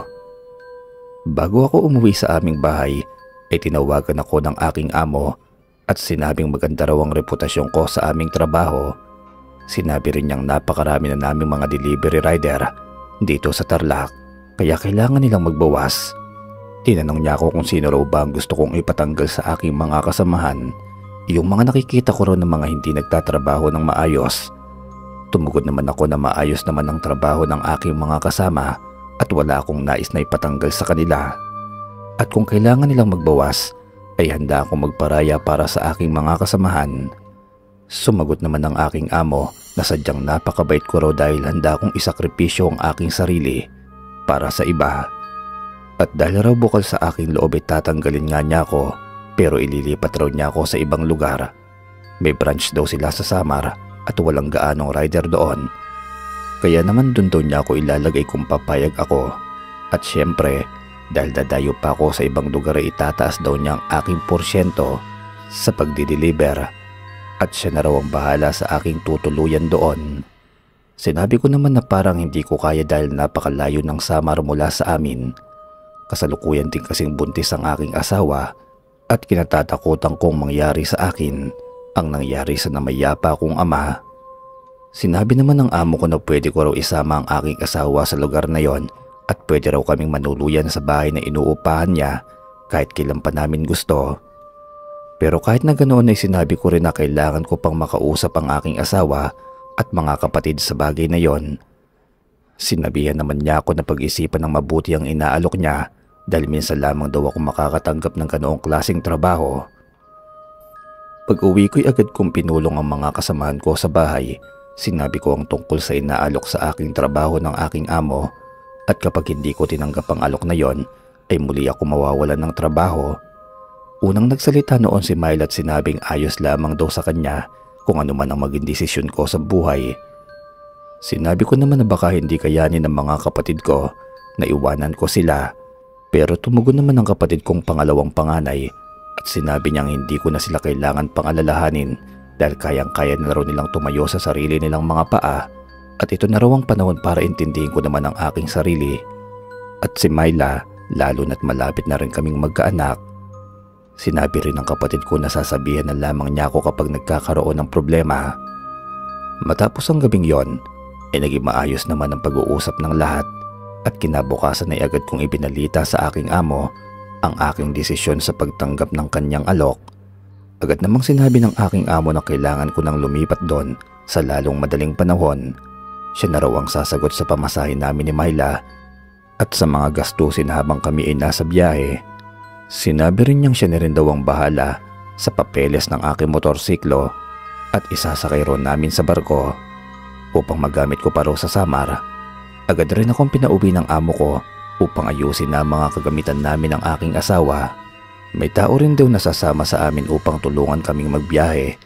Bago ako umuwi sa aming bahay ay tinawagan ako ng aking amo at sinabing maganda raw ang reputasyon ko sa aming trabaho. Sinabi rin niyang napakarami na naming mga delivery rider dito sa Tarlac kaya kailangan nilang magbawas. Tinanong niya ako kung sino raw ba ang gusto kong ipatanggal sa aking mga kasamahan. Yung mga nakikita ko raw ng mga hindi nagtatrabaho ng maayos. Tumugod naman ako na maayos naman ang trabaho ng aking mga kasama at wala akong nais na ipatanggal sa kanila. At kung kailangan nilang magbawas ay handa akong magparaya para sa aking mga kasamahan. Sumagot naman ang aking amo na sadyang napakabait ko raw dahil handa akong isakripisyo ang aking sarili para sa iba. At dahil raw bukal sa aking loob ay tatanggalin nga niya ako pero ililipat raw niya ako sa ibang lugar. May branch daw sila sa Samar at walang gaanong rider doon. Kaya naman dun daw niya ako ilalagay kung papayag ako. At syempre, dahil dadayo pa ako sa ibang lugar ay itataas daw niya ang aking porsyento sa pagdideliver at siya na raw ang bahala sa aking tutuluyan doon. Sinabi ko naman na parang hindi ko kaya dahil napakalayo ng Samar mula sa amin. Kasalukuyan din kasing buntis ang aking asawa at kinatatakutan kong mangyari sa akin ang nangyari sa namayapa kong ama. Sinabi naman ng amo ko na pwede ko raw isama ang aking asawa sa lugar na yon at pwede raw kaming manuluyan sa bahay na inuupahan niya kahit kailan pa namin gusto. Pero kahit na ganoon ay sinabi ko rin na kailangan ko pang makausap ang aking asawa at mga kapatid sa bagay na yon. Sinabihan naman niya ako na pag-isipan ng mabuti ang inaalok niya dahil minsan lamang daw ako makakatanggap ng ganoong klaseng trabaho. Pag-uwi ko'y agad kong pinulong ang mga kasamahan ko sa bahay. Sinabi ko ang tungkol sa inaalok sa aking trabaho ng aking amo at kapag hindi ko tinanggap ang alok na yon ay muli ako mawawalan ng trabaho. Unang nagsalita noon si Myle at sinabing ayos lamang daw sa kanya kung ano man ang maging desisyon ko sa buhay. Sinabi ko naman na baka hindi kayanin ng mga kapatid ko na iwanan ko sila, pero tumugon naman ang kapatid kong pangalawang panganay at sinabi niyang hindi ko na sila kailangan pang-alalahanin dahil kayang-kaya na raw nilang tumayo sa sarili nilang mga paa at ito na raw ang panahon para intindihin ko naman ang aking sarili. At si Myla, lalo na't malapit na rin kaming magkaanak. Sinabi rin ng kapatid ko na sasabihan na lamang niya ako kapag nagkakaroon ng problema. Matapos ang gabing yon, ay naging maayos naman ang pag-uusap ng lahat at kinabukasan ay agad kong ibinalita sa aking amo ang aking desisyon sa pagtanggap ng kanyang alok. Agad namang sinabi ng aking amo na kailangan ko nang lumipat doon sa lalong madaling panahon. Siya na raw ang sasagot sa pamasahe namin ni Myla at sa mga gastusin habang kami ay nasa biyahe. Sinabi rin niyang siya na rin daw ang bahala sa papeles ng aking motorsiklo at isasakay ron namin sa barko upang magamit ko pa raw sa Samar. Agad rin akong pinauwi ng amo ko upang ayusin na mga kagamitan namin ng aking asawa. May tao rin daw na sasama sa amin upang tulungan kaming magbiyahe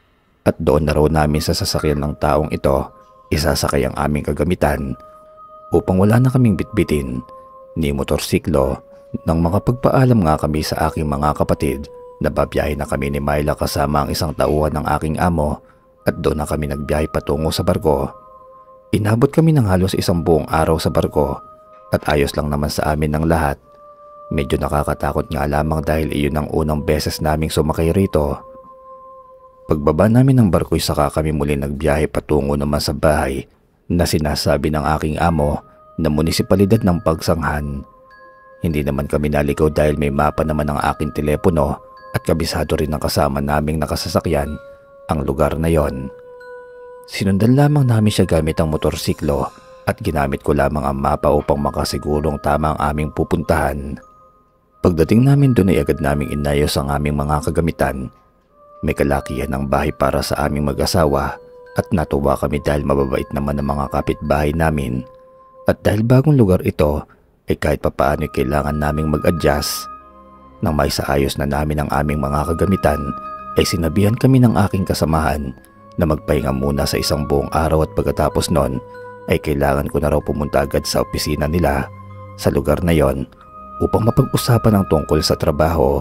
at doon na raw namin sa sasakyan ng taong ito isasakay ang aming kagamitan upang wala na kaming bitbitin ni motorsiklo. Nang makapagpaalam nga kami sa aking mga kapatid na babiyahe na kami ni Myla kasama ang isang tauhan ng aking amo at doon na kami nagbiyahe patungo sa barko. Inabot kami ng halos isang buong araw sa barko at ayos lang naman sa amin ng lahat. Medyo nakakatakot nga lamang dahil iyon ang unang beses naming sumakay rito. Pagbaba namin ng barko'y saka kami muli nagbiyahe patungo naman sa bahay na sinasabi ng aking amo na munisipalidad ng Pagsanghan. Hindi naman kami naligaw dahil may mapa naman ang aking telepono at kabisado rin ng kasama naming nakasasakyan ang lugar na yon. Sinundan lamang namin siya gamit ang motorsiklo at ginamit ko lamang ang mapa upang makasigurong tama ang aming pupuntahan. Pagdating namin doon ay agad naming inayos ang aming mga kagamitan. May kalakihan ng bahay para sa aming mag-asawa at natuwa kami dahil mababait naman ang mga kapitbahay namin. At dahil bagong lugar ito, ay kahit papaano kailangan naming mag-adjust. Nang may saayos na namin ang aming mga kagamitan, ay sinabihan kami ng aking kasamahan na magpahinga muna sa isang buong araw at pagkatapos nun ay kailangan ko na raw pumunta agad sa opisina nila sa lugar na yon upang mapag-usapan ang tungkol sa trabaho.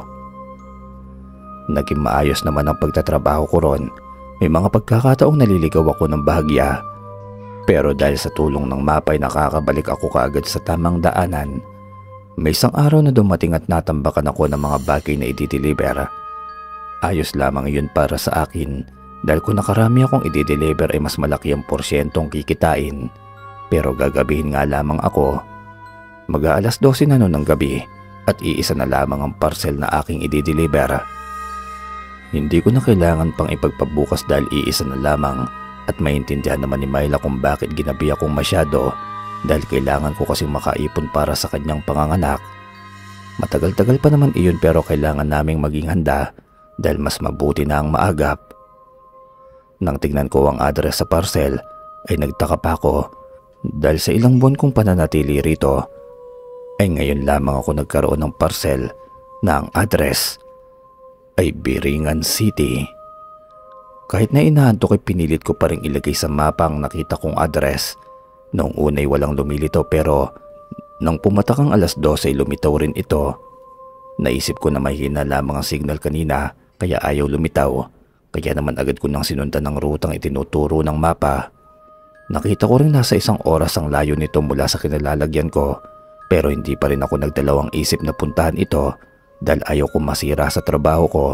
Naging maayos naman ang pagtatrabaho ko ron. May mga pagkakataong naliligaw ako ng bahagya. Pero dahil sa tulong ng mapa ay nakakabalik ako kaagad sa tamang daanan. May isang araw na dumating at natambakan ako ng mga bagay na i-deliver. Ayos lamang iyon para sa akin dahil kung nakarami akong i-deliver ay mas malaki ang porsyentong kikitain. Pero gagabihin nga lamang ako. Mag-aalas dose na noon ng gabi at iisa na lamang ang parcel na aking i-deliver. Hindi ko na kailangan pang ipagpabukas dahil iisa na lamang. At maintindihan naman ni Myla kung bakit ginabi akong masyado dahil kailangan ko kasing makaipon para sa kanyang panganganak. Matagal-tagal pa naman iyon pero kailangan naming maging handa dahil mas mabuti na ang maagap. Nang tignan ko ang address sa parcel ay nagtaka pa ako dahil sa ilang buwan kong pananatili rito ay ngayon lamang ako nagkaroon ng parcel na ang address ay Biringan City. Kahit na inaantok ay pinilit ko pa rin ilagay sa mapa ang nakita kong address. Noong unay walang lumilito pero Nang pumatak ang alas dose ay lumitaw rin ito. Naisip ko na mahina lamang ang signal kanina kaya ayaw lumitaw. Kaya naman agad ko nang sinundan ng rutang itinuturo ng mapa. Nakita ko rin nasa isang oras ang layo nito mula sa kinalalagyan ko. Pero hindi pa rin ako nagdalawang isip na puntahan ito dahil ayaw kong masira sa trabaho ko.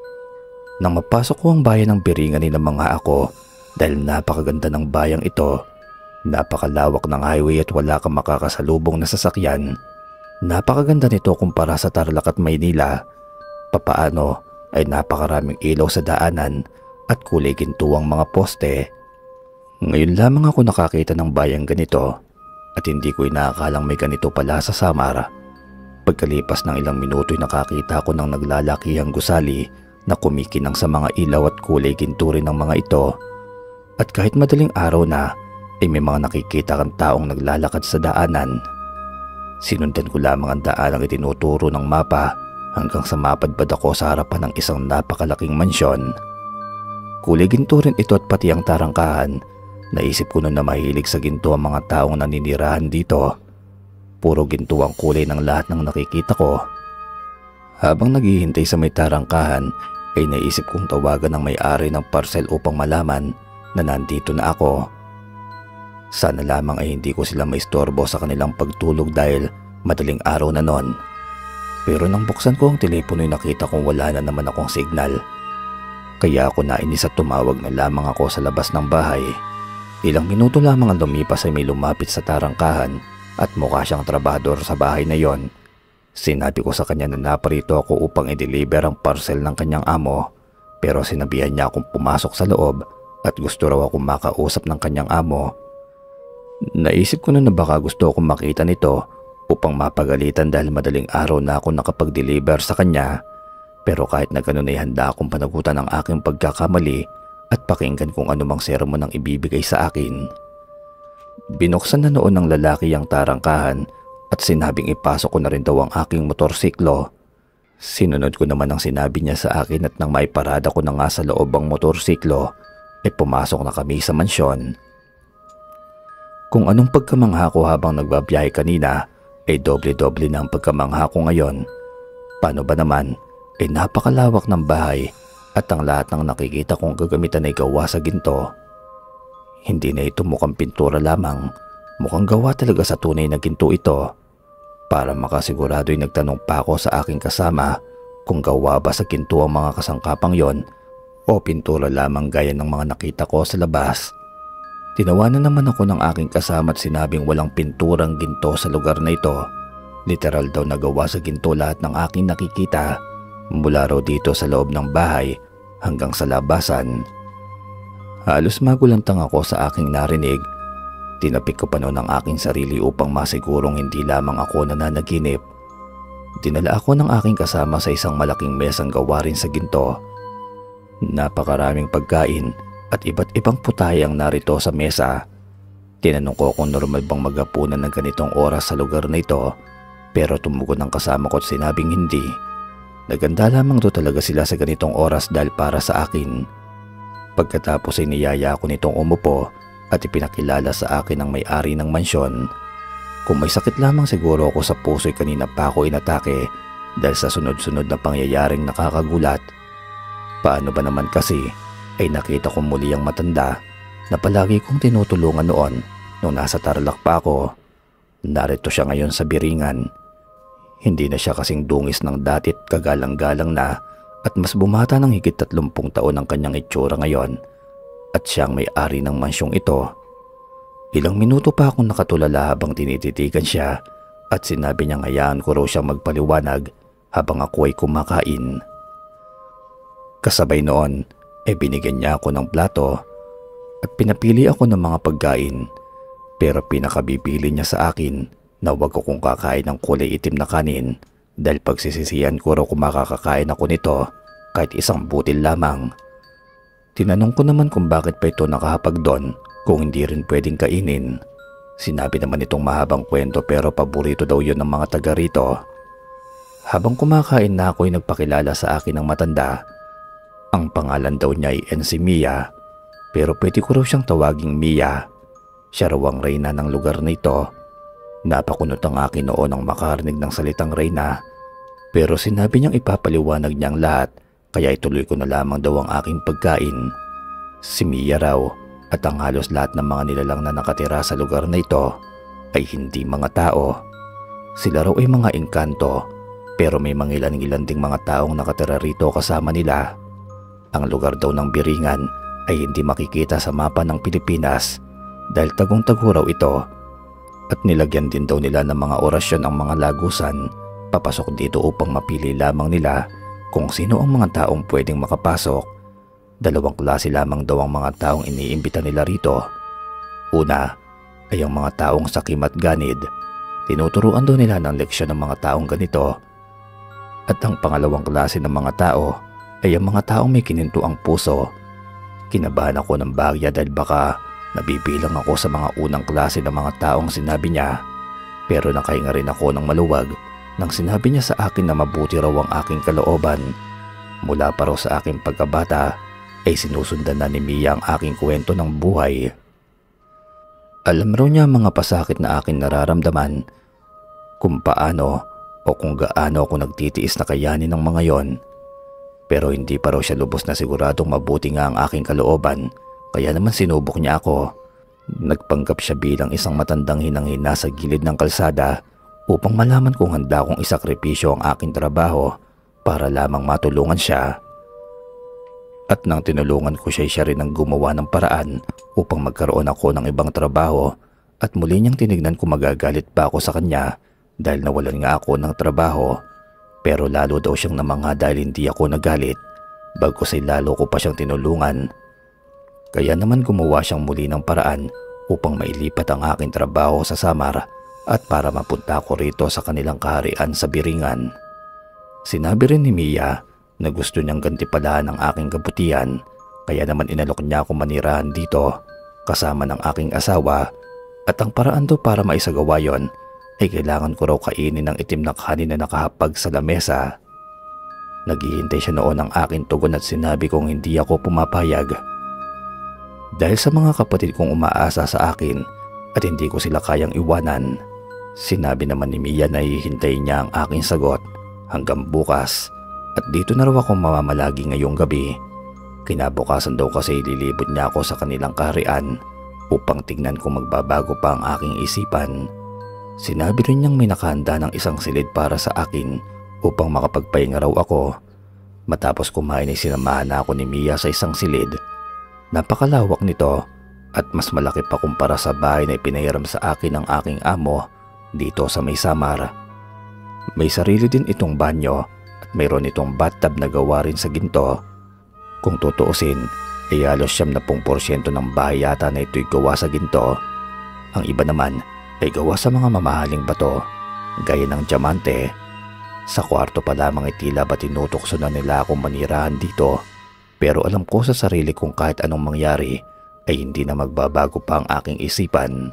Nang mapasok ko ang bayan ng Biringan ay namangha ako dahil napakaganda ng bayang ito. Napakalawak ng highway at wala kang makakasalubong na sasakyan. Napakaganda nito kumpara sa Tarlac at Maynila. Papaano ay napakaraming ilaw sa daanan at kulay ginto ang mga poste. Ngayon lamang ako nakakita ng bayang ganito at hindi ko inaakalang may ganito pala sa Samar. Pagkalipas ng ilang minuto ay nakakita ko ng naglalakihang gusali na kumikinang sa mga ilaw at kulay ginto rin ng mga ito. At kahit madaling araw na ay may mga nakikita kang taong naglalakad sa daanan. Sinundan ko lamang ang daanang itinuturo ng mapa hanggang sa mapadpad ako sa harapan ng isang napakalaking mansyon. Kulay ginto rin ito at pati ang tarangkahan. Naisip ko noon na mahilig sa ginto ang mga taong naninirahan dito. Puro ginto ang kulay ng lahat ng nakikita ko. Habang naghihintay sa may tarangkahan ay naisip kong tawagan ng may-ari ng parcel upang malaman na nandito na ako. Sana lamang ay hindi ko sila maistorbo sa kanilang pagtulog dahil madaling araw na noon. Pero nang buksan ko ang telepono ay nakita kong wala na naman akong signal. Kaya ako nainis at tumawag na lamang ako sa labas ng bahay. Ilang minuto lamang ang lumipas ay may lumapit sa tarangkahan at mukha siyang trabahador sa bahay na yon. Sinabi ko sa kanya na naparito ako upang i-deliver ang parcel ng kanyang amo. Pero sinabihan niya akong pumasok sa loob at gusto raw akong makausap ng kanyang amo. Naisip ko na na baka gusto akong makita nito upang mapagalitan dahil madaling araw na ako nakapag-deliver sa kanya. Pero kahit na ganun ay handa akong panagutan ang aking pagkakamali at pakinggan kung anumang sermon ang ibibigay sa akin. Binuksan na noon ng lalaki ang tarangkahan at sinabing ipasok ko na rin daw ang aking motorsiklo. Sinunod ko naman ang sinabi niya sa akin at nang maiparada ko na nga sa loob ang motorsiklo ay pumasok na kami sa mansyon. Kung anong pagkamangha ko habang nagbabiyahe kanina ay doble-doble na ang pagkamangha ko ngayon. Paano ba naman ay napakalawak ng bahay at ang lahat ng nakikita kong gagamitan ay gawa sa ginto. Hindi na ito mukhang pintura lamang, mukhang gawa talaga sa tunay na ginto ito. Para makasigurado ay nagtanong pa ako sa aking kasama kung gawa ba sa ginto ang mga kasangkapang yon o pintura lamang gaya ng mga nakita ko sa labas. Tinawanan naman ako ng aking kasama at sinabing walang pinturang ginto sa lugar na ito. Literal daw na gawa sa ginto lahat ng aking nakikita mula raw dito sa loob ng bahay hanggang sa labasan. Halos magulantang ako sa aking narinig. Tinapik ko pa noon ang aking sarili upang masigurong hindi lamang ako nananaginip. Dinala ako ng aking kasama sa isang malaking mesang gawa rin sa ginto. Napakaraming pagkain at iba't ibang putahe ang narito sa mesa. Tinanong ko kung normal bang maghapunan ng ganitong oras sa lugar na ito, pero tumugon ang kasama ko at sinabing hindi. Naganda lamang do talaga sila sa ganitong oras dahil para sa akin. Pagkatapos ay niyaya ako nitong umupo at ipinakilala sa akin ang may-ari ng mansyon. Kung may sakit lamang siguro ako sa puso'y kanina pa ako inatake dahil sa sunod-sunod na pangyayaring nakakagulat. Paano ba naman kasi ay nakita ko muli ang matanda na palagi kong tinutulungan noon nung nasa Tarlac pa ako. Narito siya ngayon sa Biringan. Hindi na siya kasing dungis ng dati at kagalang-galang na at mas bumata ng higit tatlumpung taon ang kanyang itsura ngayon. At siyang may-ari ng mansyong ito. Ilang minuto pa akong nakatulala habang tinititigan siya at sinabi niyang hayaan ko raw siyang magpaliwanag habang ako ay kumakain. Kasabay noon ay binigyan niya ako ng plato at pinapili ako ng mga pagkain, pero pinakabibili niya sa akin na huwag akong kakain ng kulay itim na kanin dahil pagsisisihan ko raw kung makakakain ako nito kahit isang butil lamang. Tinanong ko naman kung bakit pa ito nakahapag doon kung hindi rin pwedeng kainin. Sinabi naman itong mahabang kwento pero paborito daw yun ng mga taga rito. Habang kumakain na ako ay nagpakilala sa akin ng matanda. Ang pangalan daw niya ay Ensimia, pero pwede ko raw siyang tawaging Mia. Siya raw ang reyna ng lugar na ito. Napakunot ang akin noon ang makarinig ng salitang Reyna, pero sinabi niyang ipapaliwanag niya ang lahat kaya ituloy ko na lamang daw ang aking pagkain. Si Mia raw at ang halos lahat ng mga nilalang na nakatira sa lugar na ito ay hindi mga tao. Sila raw ay mga engkanto, pero may mga ilan-ilan ding mga taong nakatira rito kasama nila. Ang lugar daw ng Biringan ay hindi makikita sa mapa ng Pilipinas dahil tagong-tago raw ito, at nilagyan din daw nila ng mga orasyon ang mga lagusan papasok dito upang mapili lamang nila kung sino ang mga taong pwedeng makapasok. Dalawang klase lamang daw ang mga taong iniimbita nila rito. Una ay ang mga taong sakim at ganid. Tinuturuan daw nila ng leksyon ng mga taong ganito. At ang pangalawang klase ng mga tao ay ang mga taong may kinintuang puso. Kinabahan ako ng bagya dahil baka nabibilang ako sa mga unang klase ng mga taong sinabi niya, pero nakahinga rin ako ng maluwag nang sinabi niya sa akin na mabuti raw ang aking kalooban. Mula pa raw sa aking pagkabata ay sinusundan na ni Mia ang aking kwento ng buhay. Alam raw niya ang mga pasakit na aking nararamdaman, kung paano o kung gaano ako nagtitiis na kayanin ng mga yon. Pero hindi pa raw siya lubos na siguradong mabuti nga ang aking kalooban, kaya naman sinubok niya ako. Nagpanggap siya bilang isang matandang hinang-hina sa gilid ng kalsada upang malaman kung handa kong isakripisyo ang aking trabaho para lamang matulungan siya. At nang tinulungan ko siya, siya rin ang gumawa ng paraan upang magkaroon ako ng ibang trabaho, at muli niyang tinignan kung magagalit pa ako sa kanya dahil nawalan nga ako ng trabaho. Pero lalo daw siyang namanga dahil hindi ako nagalit, bagkus ay lalo ko pa siyang tinulungan. Kaya naman gumawa siyang muli ng paraan upang mailipat ang aking trabaho sa Samar at para mapunta ako rito sa kanilang kaharian sa Biringan. Sinabi rin ni Mia na gusto niyang gantipalaan ang aking kabutihan, kaya naman inalok niya ako manirahan dito kasama ng aking asawa, at ang paraan daw para maisagawa yon ay kailangan ko raw kainin ng itim na kanin na nakahapag sa lamesa. Naghihintay siya noon ng aking tugon at sinabi kong hindi ako pumapayag. Dahil sa mga kapatid kong umaasa sa akin at hindi ko sila kayang iwanan. Sinabi naman ni Mia na hihintayin niya ang aking sagot hanggang bukas, at dito na raw ako mamamalagi ngayong gabi. Kinabukasan daw kasi ililibot niya ako sa kanilang kaharian upang tignan kung magbabago pa ang aking isipan. Sinabi rin niyang may nakahanda ng isang silid para sa akin upang makapagpahinga raw ako. Matapos kumain ay sinamahan na ako ni Mia sa isang silid. Napakalawak nito at mas malaki pa kumpara sa bahay na ipinahiram sa akin ng aking amo dito sa may Samar. May sarili din itong banyo at mayroon itong bathtub na gawa rin sa ginto. Kung tutuusin, ay halos siyam na pung porsyento ng bahay yata na ito'y gawa sa ginto. Ang iba naman ay gawa sa mga mamahaling bato, gaya ng diamante. Sa kwarto pa lamang ay tila ba tinutokso na nila akong manirahan dito. Pero alam ko sa sarili kong kahit anong mangyari ay hindi na magbabago pa ang aking isipan.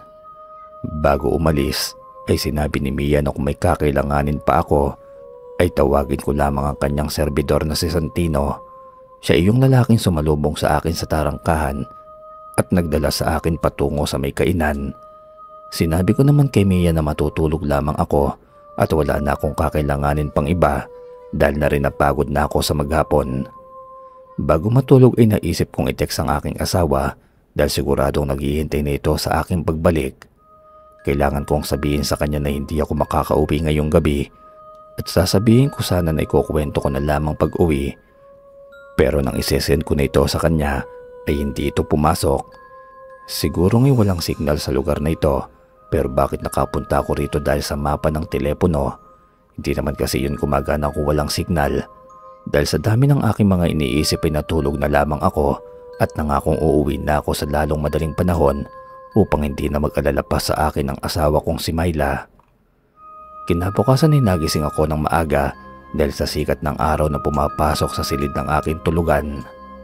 Bago umalis ay sinabi ni Mia na kung may kakailanganin pa ako ay tawagin ko lamang ang kanyang serbidor na si Santino. Siya ay yung lalaking sumalubong sa akin sa tarangkahan at nagdala sa akin patungo sa may kainan. Sinabi ko naman kay Mia na matutulog lamang ako at wala na akong kakailanganin pang iba dahil na rin napagod na ako sa maghapon. Bago matulog ay naisip kong i-text ang aking asawa dahil siguradong naghihintay na ito sa aking pagbalik. Kailangan kong sabihin sa kanya na hindi ako makakauwi ngayong gabi at sasabihin ko sana na ikukwento ko na lamang pag-uwi. Pero nang isesend ko na ito sa kanya ay hindi ito pumasok. Siguro ngay walang signal sa lugar na ito, pero bakit nakapunta ako rito dahil sa mapa ng telepono? Hindi naman kasi yun gumagana kung walang signal. Dahil sa dami ng aking mga iniisip ay natulog na lamang ako at nangakong uuwi na ako sa lalong madaling panahon upang hindi na mag-alala pa sa akin ang asawa kong si Myla. Kinabukasan ay nagising ako ng maaga dahil sa sikat ng araw na pumapasok sa silid ng aking tulugan.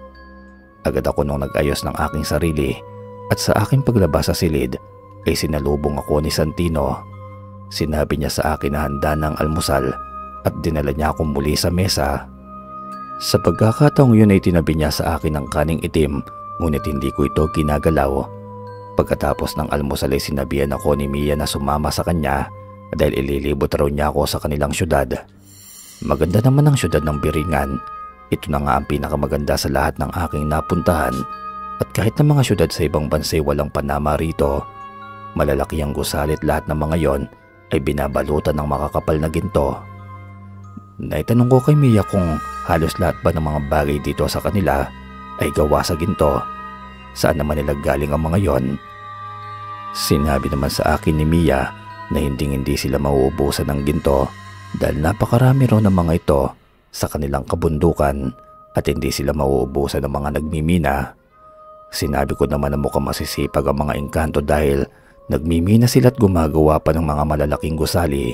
Agad ako nung nag-ayos ng aking sarili at sa aking paglabas sa silid ay sinalubong ako ni Santino. Sinabi niya sa akin na handa ng almusal at dinala niya ako muli sa mesa. Sa pagkakataong yun ay tinabi niya sa akin ang kaning itim, ngunit hindi ko ito ginagalaw. Pagkatapos ng almusal ay sinabihan ako ni Mia na sumama sa kanya dahil ililibot raw niya ako sa kanilang syudad. Maganda naman ang syudad ng Biringan. Ito na nga ang pinakamaganda sa lahat ng aking napuntahan, at kahit na mga syudad sa ibang bansa ay walang panama rito, malalaki ang gusali at lahat ng mga yon ay binabalutan ng makakapal na ginto. Naitanong ko kay Mia kung halos lahat ba ng mga bagay dito sa kanila ay gawa sa ginto. Saan naman nila galing ang mga yon? Sinabi naman sa akin ni Mia na hindi hindi sila mauubusan ng ginto dahil napakarami raw ng mga ito sa kanilang kabundukan at hindi sila mauubusan ng mga nagmimina. Sinabi ko naman na mukhang masisipag ang mga engkanto dahil nagmimina sila at gumagawa pa ng mga malalaking gusali.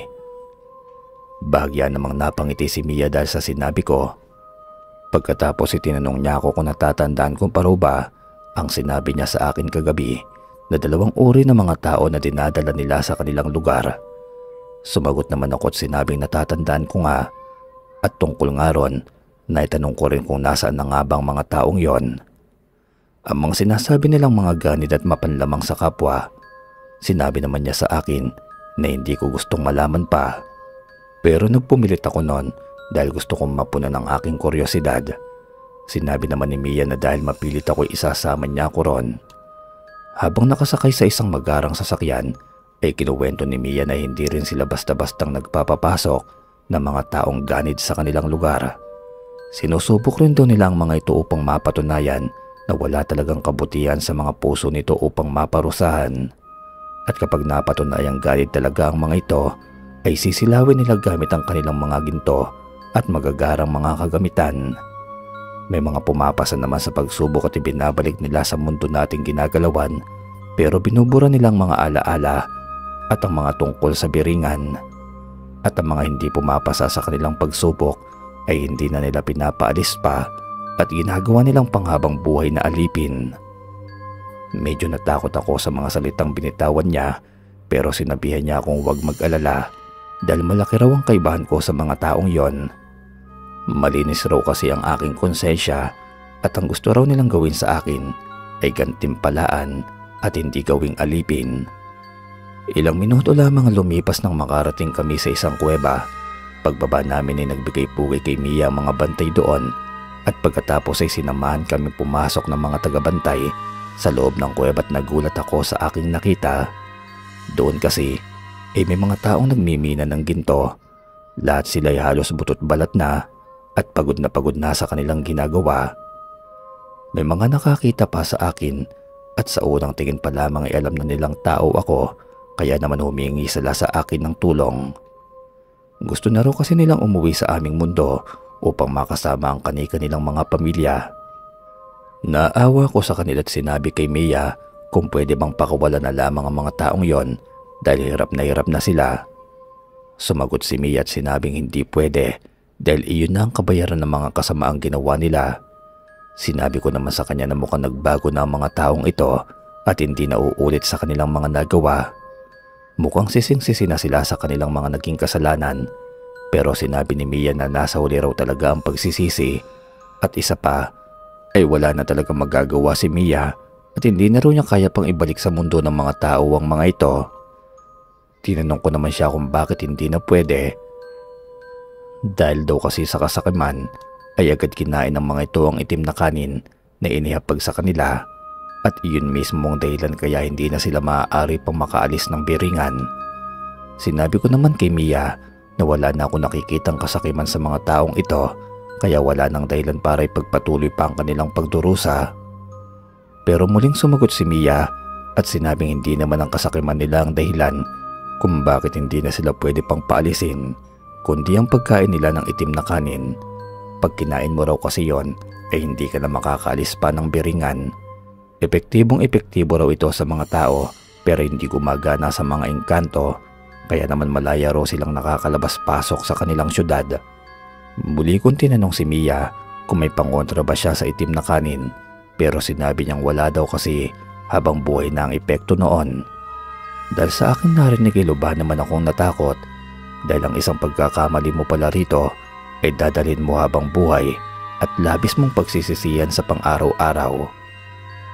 Bahagya namang napangiti si Mia dahil sa sinabi ko. Pagkatapos itinanong niya ako kung natatandaan kung paro ba ang sinabi niya sa akin kagabi na dalawang uri ng mga tao na dinadala nila sa kanilang lugar. Sumagot naman ako at sinabing natatandaan ko nga, at tungkol nga ron, naitanong ko rin kung nasaan na nga bang mga taong yon. Ang mga sinasabi nilang mga ganid at mapanlamang sa kapwa, sinabi naman niya sa akin na hindi ko gustong malaman pa. Pero nagpumilit ako noon dahil gusto kong mapunan ang aking kuryosidad. Sinabi naman ni Mia na dahil mapilit ako isasama niya ako ron. Habang nakasakay sa isang magarang sasakyan, ay kinuwento ni Mia na hindi rin sila basta-bastang nagpapapasok ng mga taong ganid sa kanilang lugar. Sinusubok rin doon nila ang mga ito upang mapatunayan na wala talagang kabutihan sa mga puso nito upang maparusahan. At kapag napatunayang ganid talaga ang mga ito, ay sisilawin nila gamit ang kanilang mga ginto at magagarang mga kagamitan. May mga pumapasa naman sa pagsubok at ibinabalik nila sa mundo nating ginagalawan, pero binubura nilang mga alaala at ang mga tungkol sa Biringan. At ang mga hindi pumapasa sa kanilang pagsubok ay hindi na nila pinapaalis pa at ginagawa nilang panghabang buhay na alipin. Medyo natakot ako sa mga salitang binitawan niya, pero sinabihan niya akong huwag mag-alala dahil malaki raw ang kaibahan ko sa mga taong yon. Malinis raw kasi ang aking konsensya at ang gusto raw nilang gawin sa akin ay gantimpalaan at hindi gawing alipin. Ilang minuto lamang lumipas nang makarating kami sa isang kuweba. Pagbaba namin ay nagbigay pugay kay Mia ang mga bantay doon at pagkatapos ay sinamahan kami pumasok ng mga tagabantay sa loob ng kuweba at nagulat ako sa aking nakita. Doon kasi ay may mga taong nagmimina ng ginto. Lahat sila ay halos butot balat na at pagod na pagod na sa kanilang ginagawa. May mga nakakita pa sa akin at sa unang tingin pa lamang ay alam na nilang tao ako, kaya naman humingi sila sa akin ng tulong. Gusto na raw kasi nilang umuwi sa aming mundo upang makasama ang kani-kanilang mga pamilya. Naawa ko sa kanila at sinabi kay Mia kung pwede bang pakawalan na lamang ang mga taong yon dahil hirap na hirap na sila. Sumagot si Mia at sinabing hindi pwede dahil iyon na ang kabayaran ng mga kasamaang ginawa nila. Sinabi ko naman sa kanya na mukhang nagbago na ang mga taong ito at hindi na uulit sa kanilang mga nagawa. Mukhang sising-sisi na sila sa kanilang mga naging kasalanan, pero sinabi ni Mia na nasa huli raw talaga ang pagsisisi at isa pa ay wala na talaga magagawa si Mia at hindi na raw niya kaya pang ibalik sa mundo ng mga tao ang mga ito. Tinanong ko naman siya kung bakit hindi na pwede. Dahil daw kasi sa kasakiman ay agad kinain ng mga ito ang itim na kanin na inihapag sa kanila at iyon mismo ang dahilan kaya hindi na sila maaari pang makaalis ng Biringan. Sinabi ko naman kay Mia na wala na ako nakikitang kasakiman sa mga taong ito kaya wala nang dahilan para ipagpatuloy pa ang kanilang pagdurusa. Pero muling sumagot si Mia at sinabing hindi naman ang kasakiman nila ang dahilan kung bakit hindi na sila pwede pang paalisin, kundi ang pagkain nila ng itim na kanin. Pag kinain mo raw kasi yon ay hindi ka na makakaalis pa ng Biringan. Epektibong epektibo raw ito sa mga tao pero hindi gumagana sa mga engkanto, kaya naman malaya raw silang nakakalabas-pasok sa kanilang syudad. Muli kong tinanong si Mia kung may pangontra ba siya sa itim na kanin, pero sinabi niyang wala daw kasi habang buhay na ang epekto noon. Dahil sa akin narinig ay lubha naman akong natakot dahil ang isang pagkakamali mo pala rito ay dadalhin mo habang buhay at labis mong pagsisisihan sa pang-araw-araw.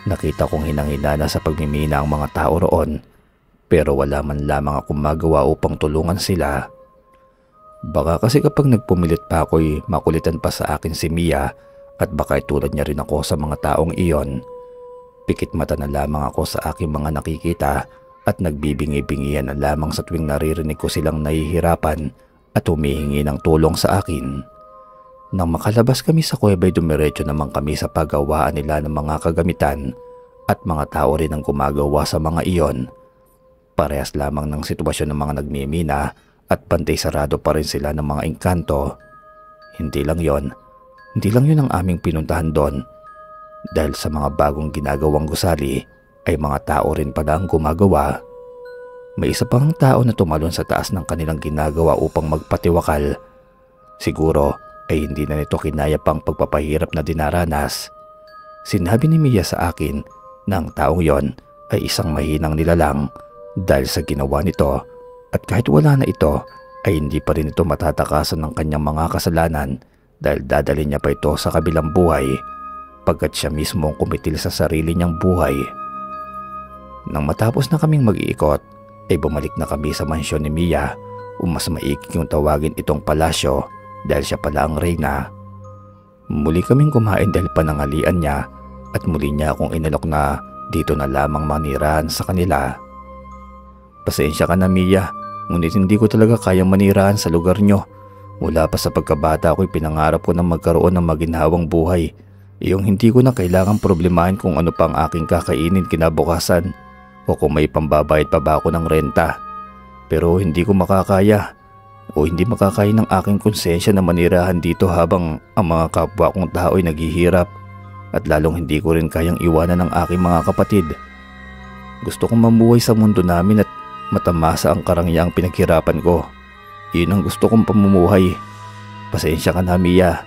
Nakita kong hinang-hina sa pagmimina ang mga tao roon, pero wala man lamang akong magawa upang tulungan sila. Baka kasi kapag nagpumilit pa ako'y makulitan pa sa akin si Mia at baka tulad niya rin ako sa mga taong iyon. Pikit mata na lamang ako sa aking mga nakikita at nagbibingi-bingihan na lamang sa tuwing naririnig ko silang nahihirapan at humihingi ng tulong sa akin. Nang makalabas kami sa kuweba'y dumiretso naman kami sa paggawaan nila ng mga kagamitan at mga tao rin ang gumagawa sa mga iyon. Parehas lamang ng sitwasyon ng mga nagmimina at bantay sarado pa rin sila ng mga engkanto. Hindi lang yon, hindi lang yun ang aming pinuntahan doon. Dahil sa mga bagong ginagawang gusali ay mga tao rin pala ang gumagawa. May isa pang tao na tumalon sa taas ng kanilang ginagawa upang magpatiwakal. Siguro ay hindi na nito kinaya pang pagpapahirap na dinaranas. Sinabi ni Mia sa akin na ang taong yon ay isang mahinang nilalang dahil sa ginawa nito at kahit wala na ito ay hindi pa rin ito matatakasan ng kanyang mga kasalanan dahil dadalhin niya pa ito sa kabilang buhay pagkat siya mismo ang kumitil sa sarili niyang buhay. Nang matapos na kaming mag-iikot ay bumalik na kami sa mansyon ni Mia o mas maikik yung tawagin itong palasyo dahil siya pala ang reyna. Muli kaming kumain dahil panangalian niya at muli niya akong inalok na dito na lamang manirahan sa kanila. Pasensya ka na Mia, ngunit hindi ko talaga kayang manirahan sa lugar nyo. Mula pa sa pagkabata ko'y pinangarap ko na magkaroon ng maginhawang buhay. Iyong hindi ko na kailangang problemahin kung ano pa ang aking kakainin kinabukasan o kung may pambabayad pa ba ako ng renta. Pero hindi ko makakaya o hindi makakaya ng aking konsensya na manirahan dito habang ang mga kapwa kong tao ay naghihirap at lalong hindi ko rin kayang iwanan ng aking mga kapatid. Gusto kong mamuhay sa mundo namin at matamasa ang karangyang pinaghirapan ko. Iyon ang gusto kong pamumuhay. Pasensya ka na Mia.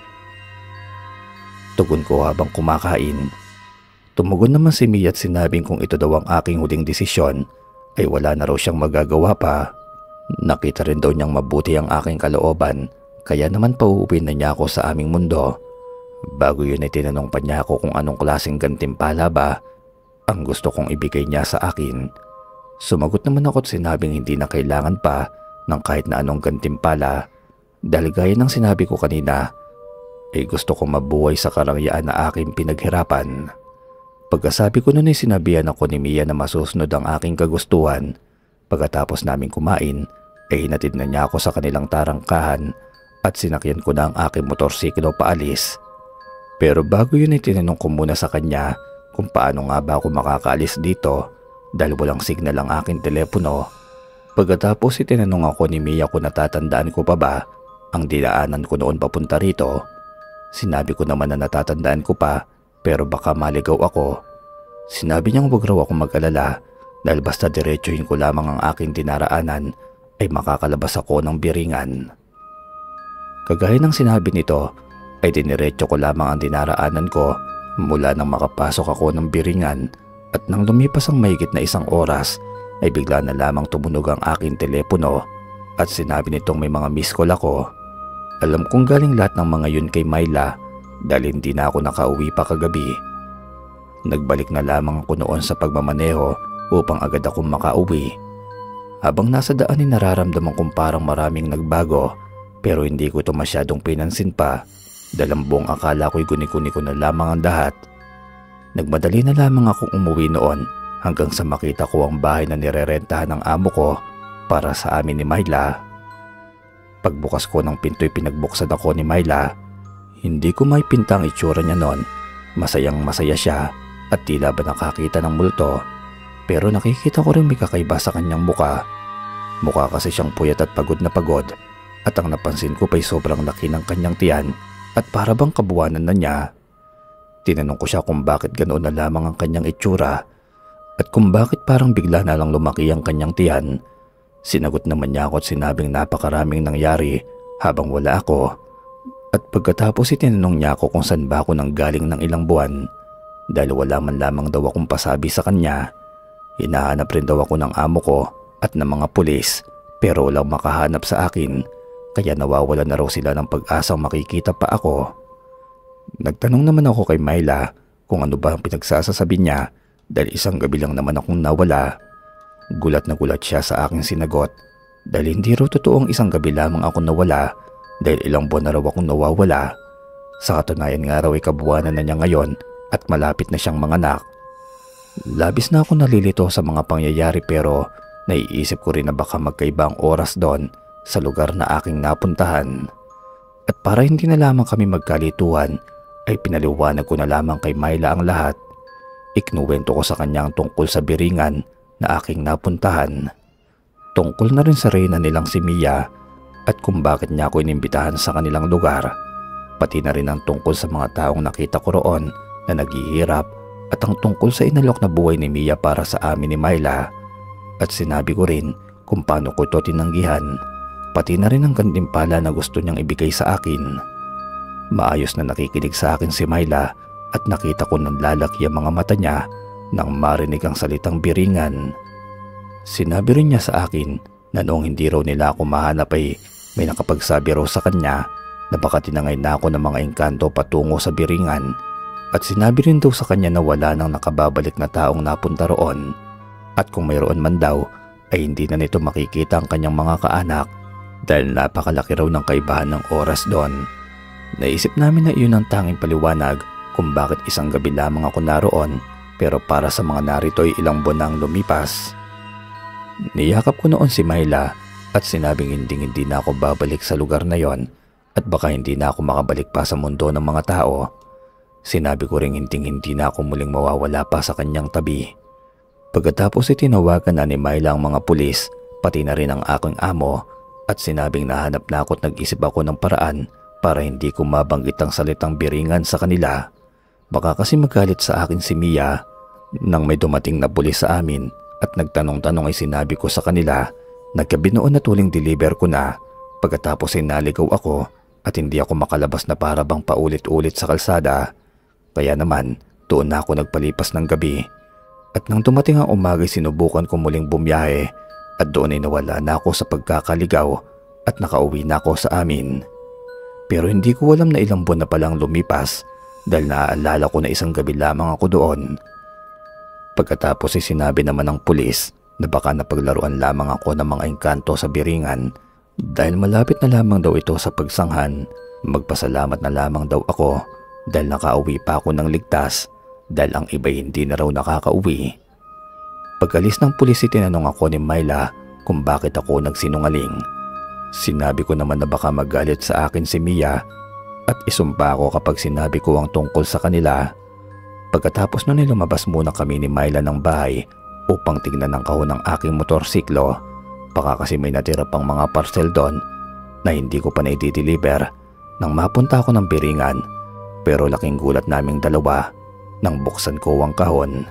Tugon ko habang kumakain. Tumugon naman si Mia at sinabing kung ito daw ang aking huling desisyon ay wala na raw siyang magagawa pa. Nakita rin daw niyang mabuti ang aking kalooban kaya naman pauuwi na niya ako sa aming mundo. Bago yun ay tinanong pa niya ako kung anong klaseng gantimpala ba ang gusto kong ibigay niya sa akin. Sumagot naman ako at sinabing hindi na kailangan pa ng kahit na anong gantimpala dahil gaya ng sinabi ko kanina ay gusto kong mabuhay sa karangyaan na aking pinaghirapan. Pagkasabi ko nun ay sinabihan ako ni Mia na masusunod ang aking kagustuhan. Pagkatapos naming kumain ay hinatid na niya ako sa kanilang tarangkahan at sinakyan ko na ang aking motorsiklo paalis. Pero bago yun ay tinanong ko muna sa kanya kung paano nga ba ako makakaalis dito dahil walang signal ang aking telepono. Pagkatapos itinanong ako ni Mia kung natatandaan ko pa ba ang dinaanan ko noon papunta rito. Sinabi ko naman na natatandaan ko pa pero baka maligaw ako. Sinabi niyang wag raw akong mag-alala dahil basta diretsuhin ko lamang ang aking dinaraanan ay makakalabas ako ng Biringan. Kagaya ng sinabi nito ay diniretso ko lamang ang dinaraanan ko mula nang makapasok ako ng Biringan at nang lumipas ang mahigit na isang oras ay bigla na lamang tumunog ang aking telepono at sinabi nitong may mga miss call ako. Alam kong galing lahat ng mga yun kay Myla dahil hindi na ako nakauwi pa kagabi. Nagbalik na lamang ako noon sa pagmamaneho upang agad akong makauwi. Habang nasa daan ay nararamdaman kong parang maraming nagbago pero hindi ko ito masyadong pinansin pa dahil ang buong akala ko'y guni-guni ko na lamang ang lahat. Nagmadali na lamang akong umuwi noon hanggang sa makita ko ang bahay na nirerentahan ng amo ko para sa amin ni Myla. Pagbukas ko ng pinto'y pinagbuksan ako ni Myla. Hindi ko maipinta ang itsura niya noon. Masayang masaya siya at tila ba nakakita ng multo. Pero nakikita ko rin may kakaiba sa kanyang muka. Mukha kasi siyang puyat at pagod na pagod. At ang napansin ko pa'y sobrang laki ng kanyang tiyan at para bang kabuwanan na niya. Tinanong ko siya kung bakit ganoon na lamang ang kanyang itsura at kung bakit parang bigla na lang lumaki ang kanyang tiyan. Sinagot naman niya ako at sinabing napakaraming nangyari habang wala ako. At pagkatapos itinanong niya ako kung saan ba ako nanggaling ng ilang buwan. Dahil wala man lamang daw akong pasabi sa kanya. Hinahanap rin daw ako ng amo ko at ng mga pulis pero walang makahanap sa akin. Kaya nawawala na raw sila ng pag-asang makikita pa ako. Nagtanong naman ako kay Myla kung ano ba ang pinagsasasabi niya dahil isang gabi lang naman akong nawala. Gulat na gulat siya sa aking sinagot dahil hindi raw totoong isang gabi lamang ako nawala dahil ilang buwan na raw akong nawawala. Sa katunayan nga raw ay kabuwanan na niya ngayon at malapit na siyang manganak. Labis na ako nalilito sa mga pangyayari pero naiisip ko rin na baka magkaiba ang oras doon sa lugar na aking napuntahan. At para hindi na lamang kami magkalituhan ay pinaliwanag ko na lamang kay Myla ang lahat. Iknuwento ko sa kanyang tungkol sa biringan na aking napuntahan. Tungkol na rin sa reyna nilang si Mia at kung bakit niya ako inimbitahan sa kanilang lugar. Pati na rin ang tungkol sa mga taong nakita ko roon na naghihirap at ang tungkol sa inalok na buhay ni Mia para sa amin ni Myla. At sinabi ko rin kung paano ko ito tinanggihan. Pati na rin ang gantimpala na gusto niyang ibigay sa akin. Maayos na nakikinig sa akin si Myla at nakita ko nang lalaki ang mga mata niya nang marinig ang salitang biringan. Sinabi rin niya sa akin na noong hindi raw nila ako mahanap ay may nakapagsabi raw sa kanya na baka tinangay na ako ng mga engkanto patungo sa biringan. At sinabi rin daw sa kanya na wala nang nakababalik na taong napunta roon. At kung mayroon man daw ay hindi na nito makikita ang kanyang mga kaanak dahil napakalaki raw ng kaibahan ng oras doon. Naisip namin na iyon ang tanging paliwanag kung bakit isang gabi lamang ako naroon pero para sa mga narito ay ilang buwan na ang lumipas. Niyakap ko noon si Myla at sinabing hindi hindi na ako babalik sa lugar na yon at baka hindi na ako makabalik pa sa mundo ng mga tao. Sinabi ko ring hindi hindi na ako muling mawawala pa sa kanyang tabi. Pagkatapos ay tinawagan na ni Myla ang mga pulis pati na rin ang aking amo at sinabing nahanap na ako at nag-isip ako ng paraan para hindi ko mabanggit ang salitang biringan sa kanila. Baka kasi magalit sa akin si Mia. Nang may dumating na pulis sa amin at nagtanong-tanong ay sinabi ko sa kanila na gabi noon na tuling deliver ko na. Pagkatapos ay naligaw ako at hindi ako makalabas na para bang paulit-ulit sa kalsada. Kaya naman doon na ako nagpalipas ng gabi. At nang dumating ang umaga sinubukan ko muling bumiyahe at doon ay nawala na ako sa pagkakaligaw at nakauwi na ako sa amin. Pero hindi ko alam na ilang buwan na palang lumipas dahil naaalala ko na isang gabi lamang ako doon. Pagkatapos ay sinabi naman ng pulis na baka napaglaruan lamang ako ng mga engkanto sa biringan dahil malapit na lamang daw ito sa pagsanghan. Magpasalamat na lamang daw ako dahil nakauwi pa ako ng ligtas dahil ang iba hindi na raw nakakauwi. Pagkalis ng pulis tinanong ako ni Myla kung bakit ako nagsinungaling. Sinabi ko naman na baka magalit sa akin si Mia at isumpa ako kapag sinabi ko ang tungkol sa kanila. Pagkatapos nun ay lumabas muna kami ni Myla ng bahay upang tignan ang kahon ng aking motorsiklo. Baka kasi may natira pang mga parcel doon na hindi ko pa na-deliver nang mapunta ako ng biringan. Pero laking gulat naming dalawa nang buksan ko ang kahon.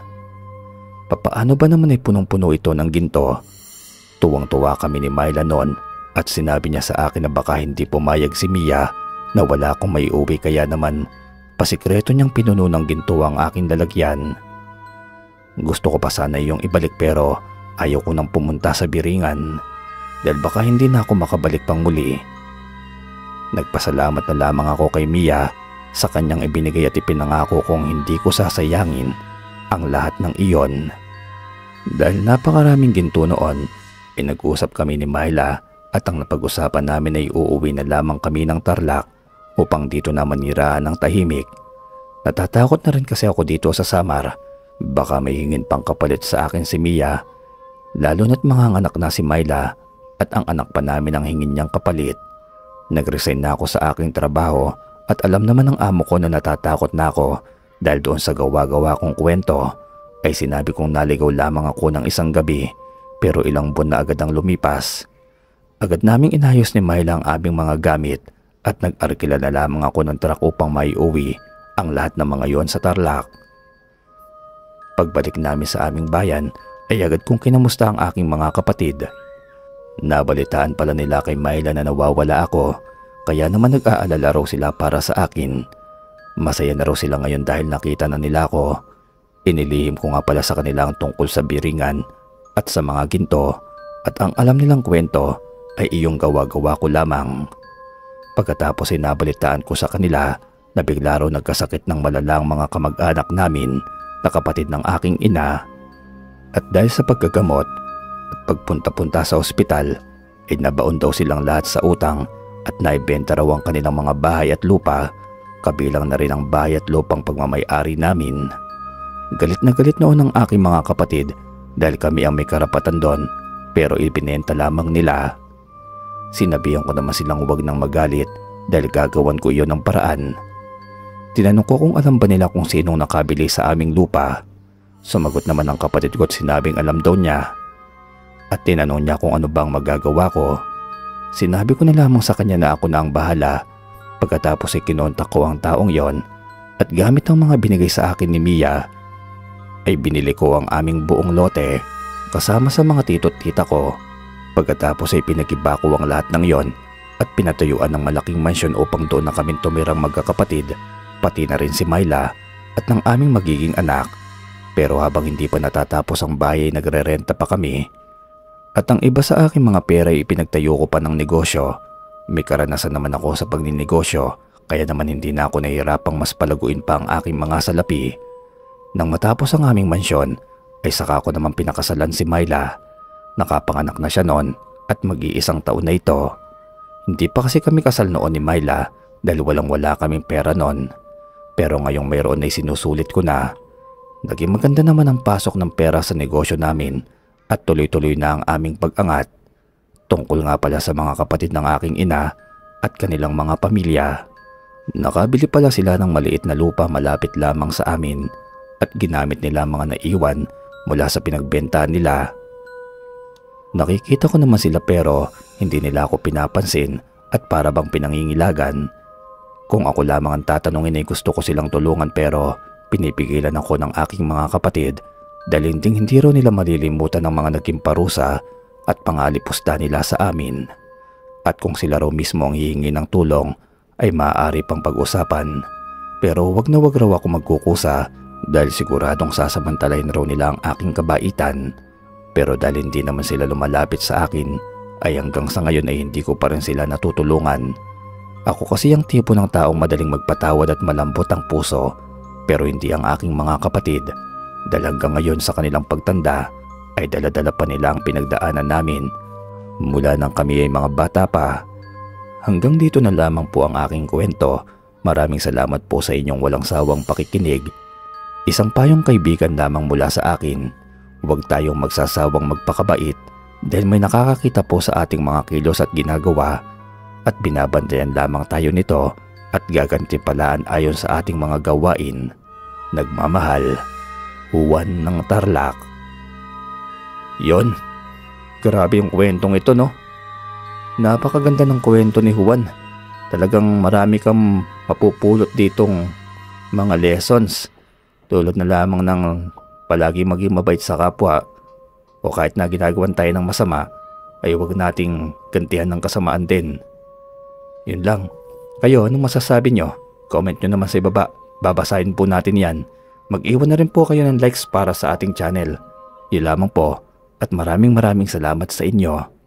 Papaano ba naman ay punong-puno ito ng ginto? Tuwang-tuwa kami ni Myla noon at sinabi niya sa akin na baka hindi pumayag si Mia na wala akong may uwi kaya naman pasikreto niyang pinuno ng ginto ang aking lalagyan. Gusto ko pa sana iyong ibalik pero ayaw ko nang pumunta sa biringan dahil baka hindi na ako makabalik pang muli. Nagpasalamat na lamang ako kay Mia sa kanyang ibinigay at ipinangako kong hindi ko sasayangin ang lahat ng iyon. Dahil napakaraming ginto noon, pinag-usap kami ni Myla at ang napag-usapan namin ay uuwi na lamang kami ng Tarlac upang dito na manirahan ng tahimik. Natatakot na rin kasi ako dito sa Samar. Baka may hingin pang kapalit sa akin si Mia, lalo na't mga anak na si Myla at ang anak pa namin ang hingin niyang kapalit. Nag-resign na ako sa aking trabaho at alam naman ng amo ko na natatakot na ako dahil doon sa gawa-gawa kong kwento ay sinabi kong naligaw lamang ako ng isang gabi pero ilang buwan na agad ang lumipas. Agad naming inayos ni Myla ang aming mga gamit at nag-arkila na lamang ako ng truck upang maiuwi ang lahat ng mga yon sa Tarlac. Pagbalik namin sa aming bayan ay agad kong kinamusta ang aking mga kapatid. Nabalitaan pala nila kay Myla na nawawala ako kaya naman nag-aalala raw sila para sa akin. Masaya na raw sila ngayon dahil nakita na nila ako. Inilihim ko nga pala sa kanila ang tungkol sa biringan at sa mga ginto at ang alam nilang kwento ay iyong gawa-gawa ko lamang. Pagkatapos ay nabalitaan ko sa kanila na bigla raw nagkasakit ng malalang mga kamag-anak namin na kapatid ng aking ina. At dahil sa paggagamot at pagpunta-punta sa ospital ay nabaon daw silang lahat sa utang at naibenta raw ang kanilang mga bahay at lupa, kabilang na rin ang bahay at lupang pagmamay-ari namin. Galit na galit noon ang aking mga kapatid dahil kami ang may karapatan doon, pero ibinenta lamang nila. Sinabihan ko naman silang huwag nang magalit dahil gagawan ko iyon ng paraan. Tinanong ko kung alam ba nila kung sinong nakabili sa aming lupa. Sumagot naman ang kapatid ko at sinabing alam daw niya. At tinanong niya kung ano bang magagawa ko. Sinabi ko na lamang sa kanya na ako na ang bahala. Pagkatapos ay kinontak ko ang taong yon at gamit ang mga binigay sa akin ni Mia ay binili ko ang aming buong lote kasama sa mga tito at tita ko. Pagkatapos ay pinagiba ko ang lahat ng yon at pinatuyuan ng malaking mansyon upang doon na kami tumirang magkakapatid, pati na rin si Myla at ng aming magiging anak. Pero habang hindi pa natatapos ang bahay ay nagre-renta pa kami. At ang iba sa aking mga pera ay ipinagtayo ko pa ng negosyo. May karanasan naman ako sa pagninegosyo, kaya naman hindi na ako nahihirapang mas palaguin pa ang aking mga salapi. Nang matapos ang aming mansyon ay saka ko naman pinakasalan si Myla. Nakapanganak na siya noon at mag-iisang taon na ito. Hindi pa kasi kami kasal noon ni Myla dahil walang wala kaming pera noon. Pero ngayong mayroon ay sinusulit ko na. Naging maganda naman ang pasok ng pera sa negosyo namin at tuloy-tuloy na ang aming pag-angat. Tungkol nga pala sa mga kapatid ng aking ina at kanilang mga pamilya. Nakabili pala sila ng maliit na lupa malapit lamang sa amin at ginamit nila ang mga naiwan mula sa pinagbenta nila. Nakikita ko naman sila pero hindi nila ako pinapansin at para bang pinangingilagan. Kung ako lamang ang tatanungin ay gusto ko silang tulungan pero pinipigilan ako ng aking mga kapatid dahil hindi hindi raw nila malilimutan ang mga naging parusa at pangalipusta nila sa amin. At kung sila raw mismo ang hihingi ng tulong ay maaari pang pag-usapan. Pero wag na wag raw ako magkukusa dahil siguradong sasamantalahin raw nila ang aking kabaitan. Pero dahil hindi naman sila lumalapit sa akin ay hanggang sa ngayon ay hindi ko pa rin sila natutulungan. Ako kasi ang tipo ng taong madaling magpatawad at malambot ang puso, pero hindi ang aking mga kapatid dahil hanggang ngayon sa kanilang pagtanda ay dala-dala pa nila ang pinagdaanan namin mula nang kami ay mga bata pa. Hanggang dito na lamang po ang aking kwento. Maraming salamat po sa inyong walang sawang pakikinig. Isang payong kaibigan lamang mula sa akin. Huwag tayong magsasawang magpakabait dahil may nakakakita po sa ating mga kilos at ginagawa at binabantayan lamang tayo nito at gagantimpalaan ayon sa ating mga gawain. Nagmamahal, Juan ng Tarlac. Yon, grabe yung kwentong ito, no? Napakaganda ng kwento ni Juan. Talagang marami kang mapupulot ditong mga lessons. Tulad na lamang ng palagi maging mabait sa kapwa o kahit na ginagawan tayo ng masama ay huwag nating gantihan ng kasamaan din. Yun lang. Kayo, anong masasabi nyo? Comment nyo naman sa ibaba. Babasahin po natin yan. Mag-iwan na rin po kayo ng likes para sa ating channel. Yun lamang po at maraming maraming salamat sa inyo.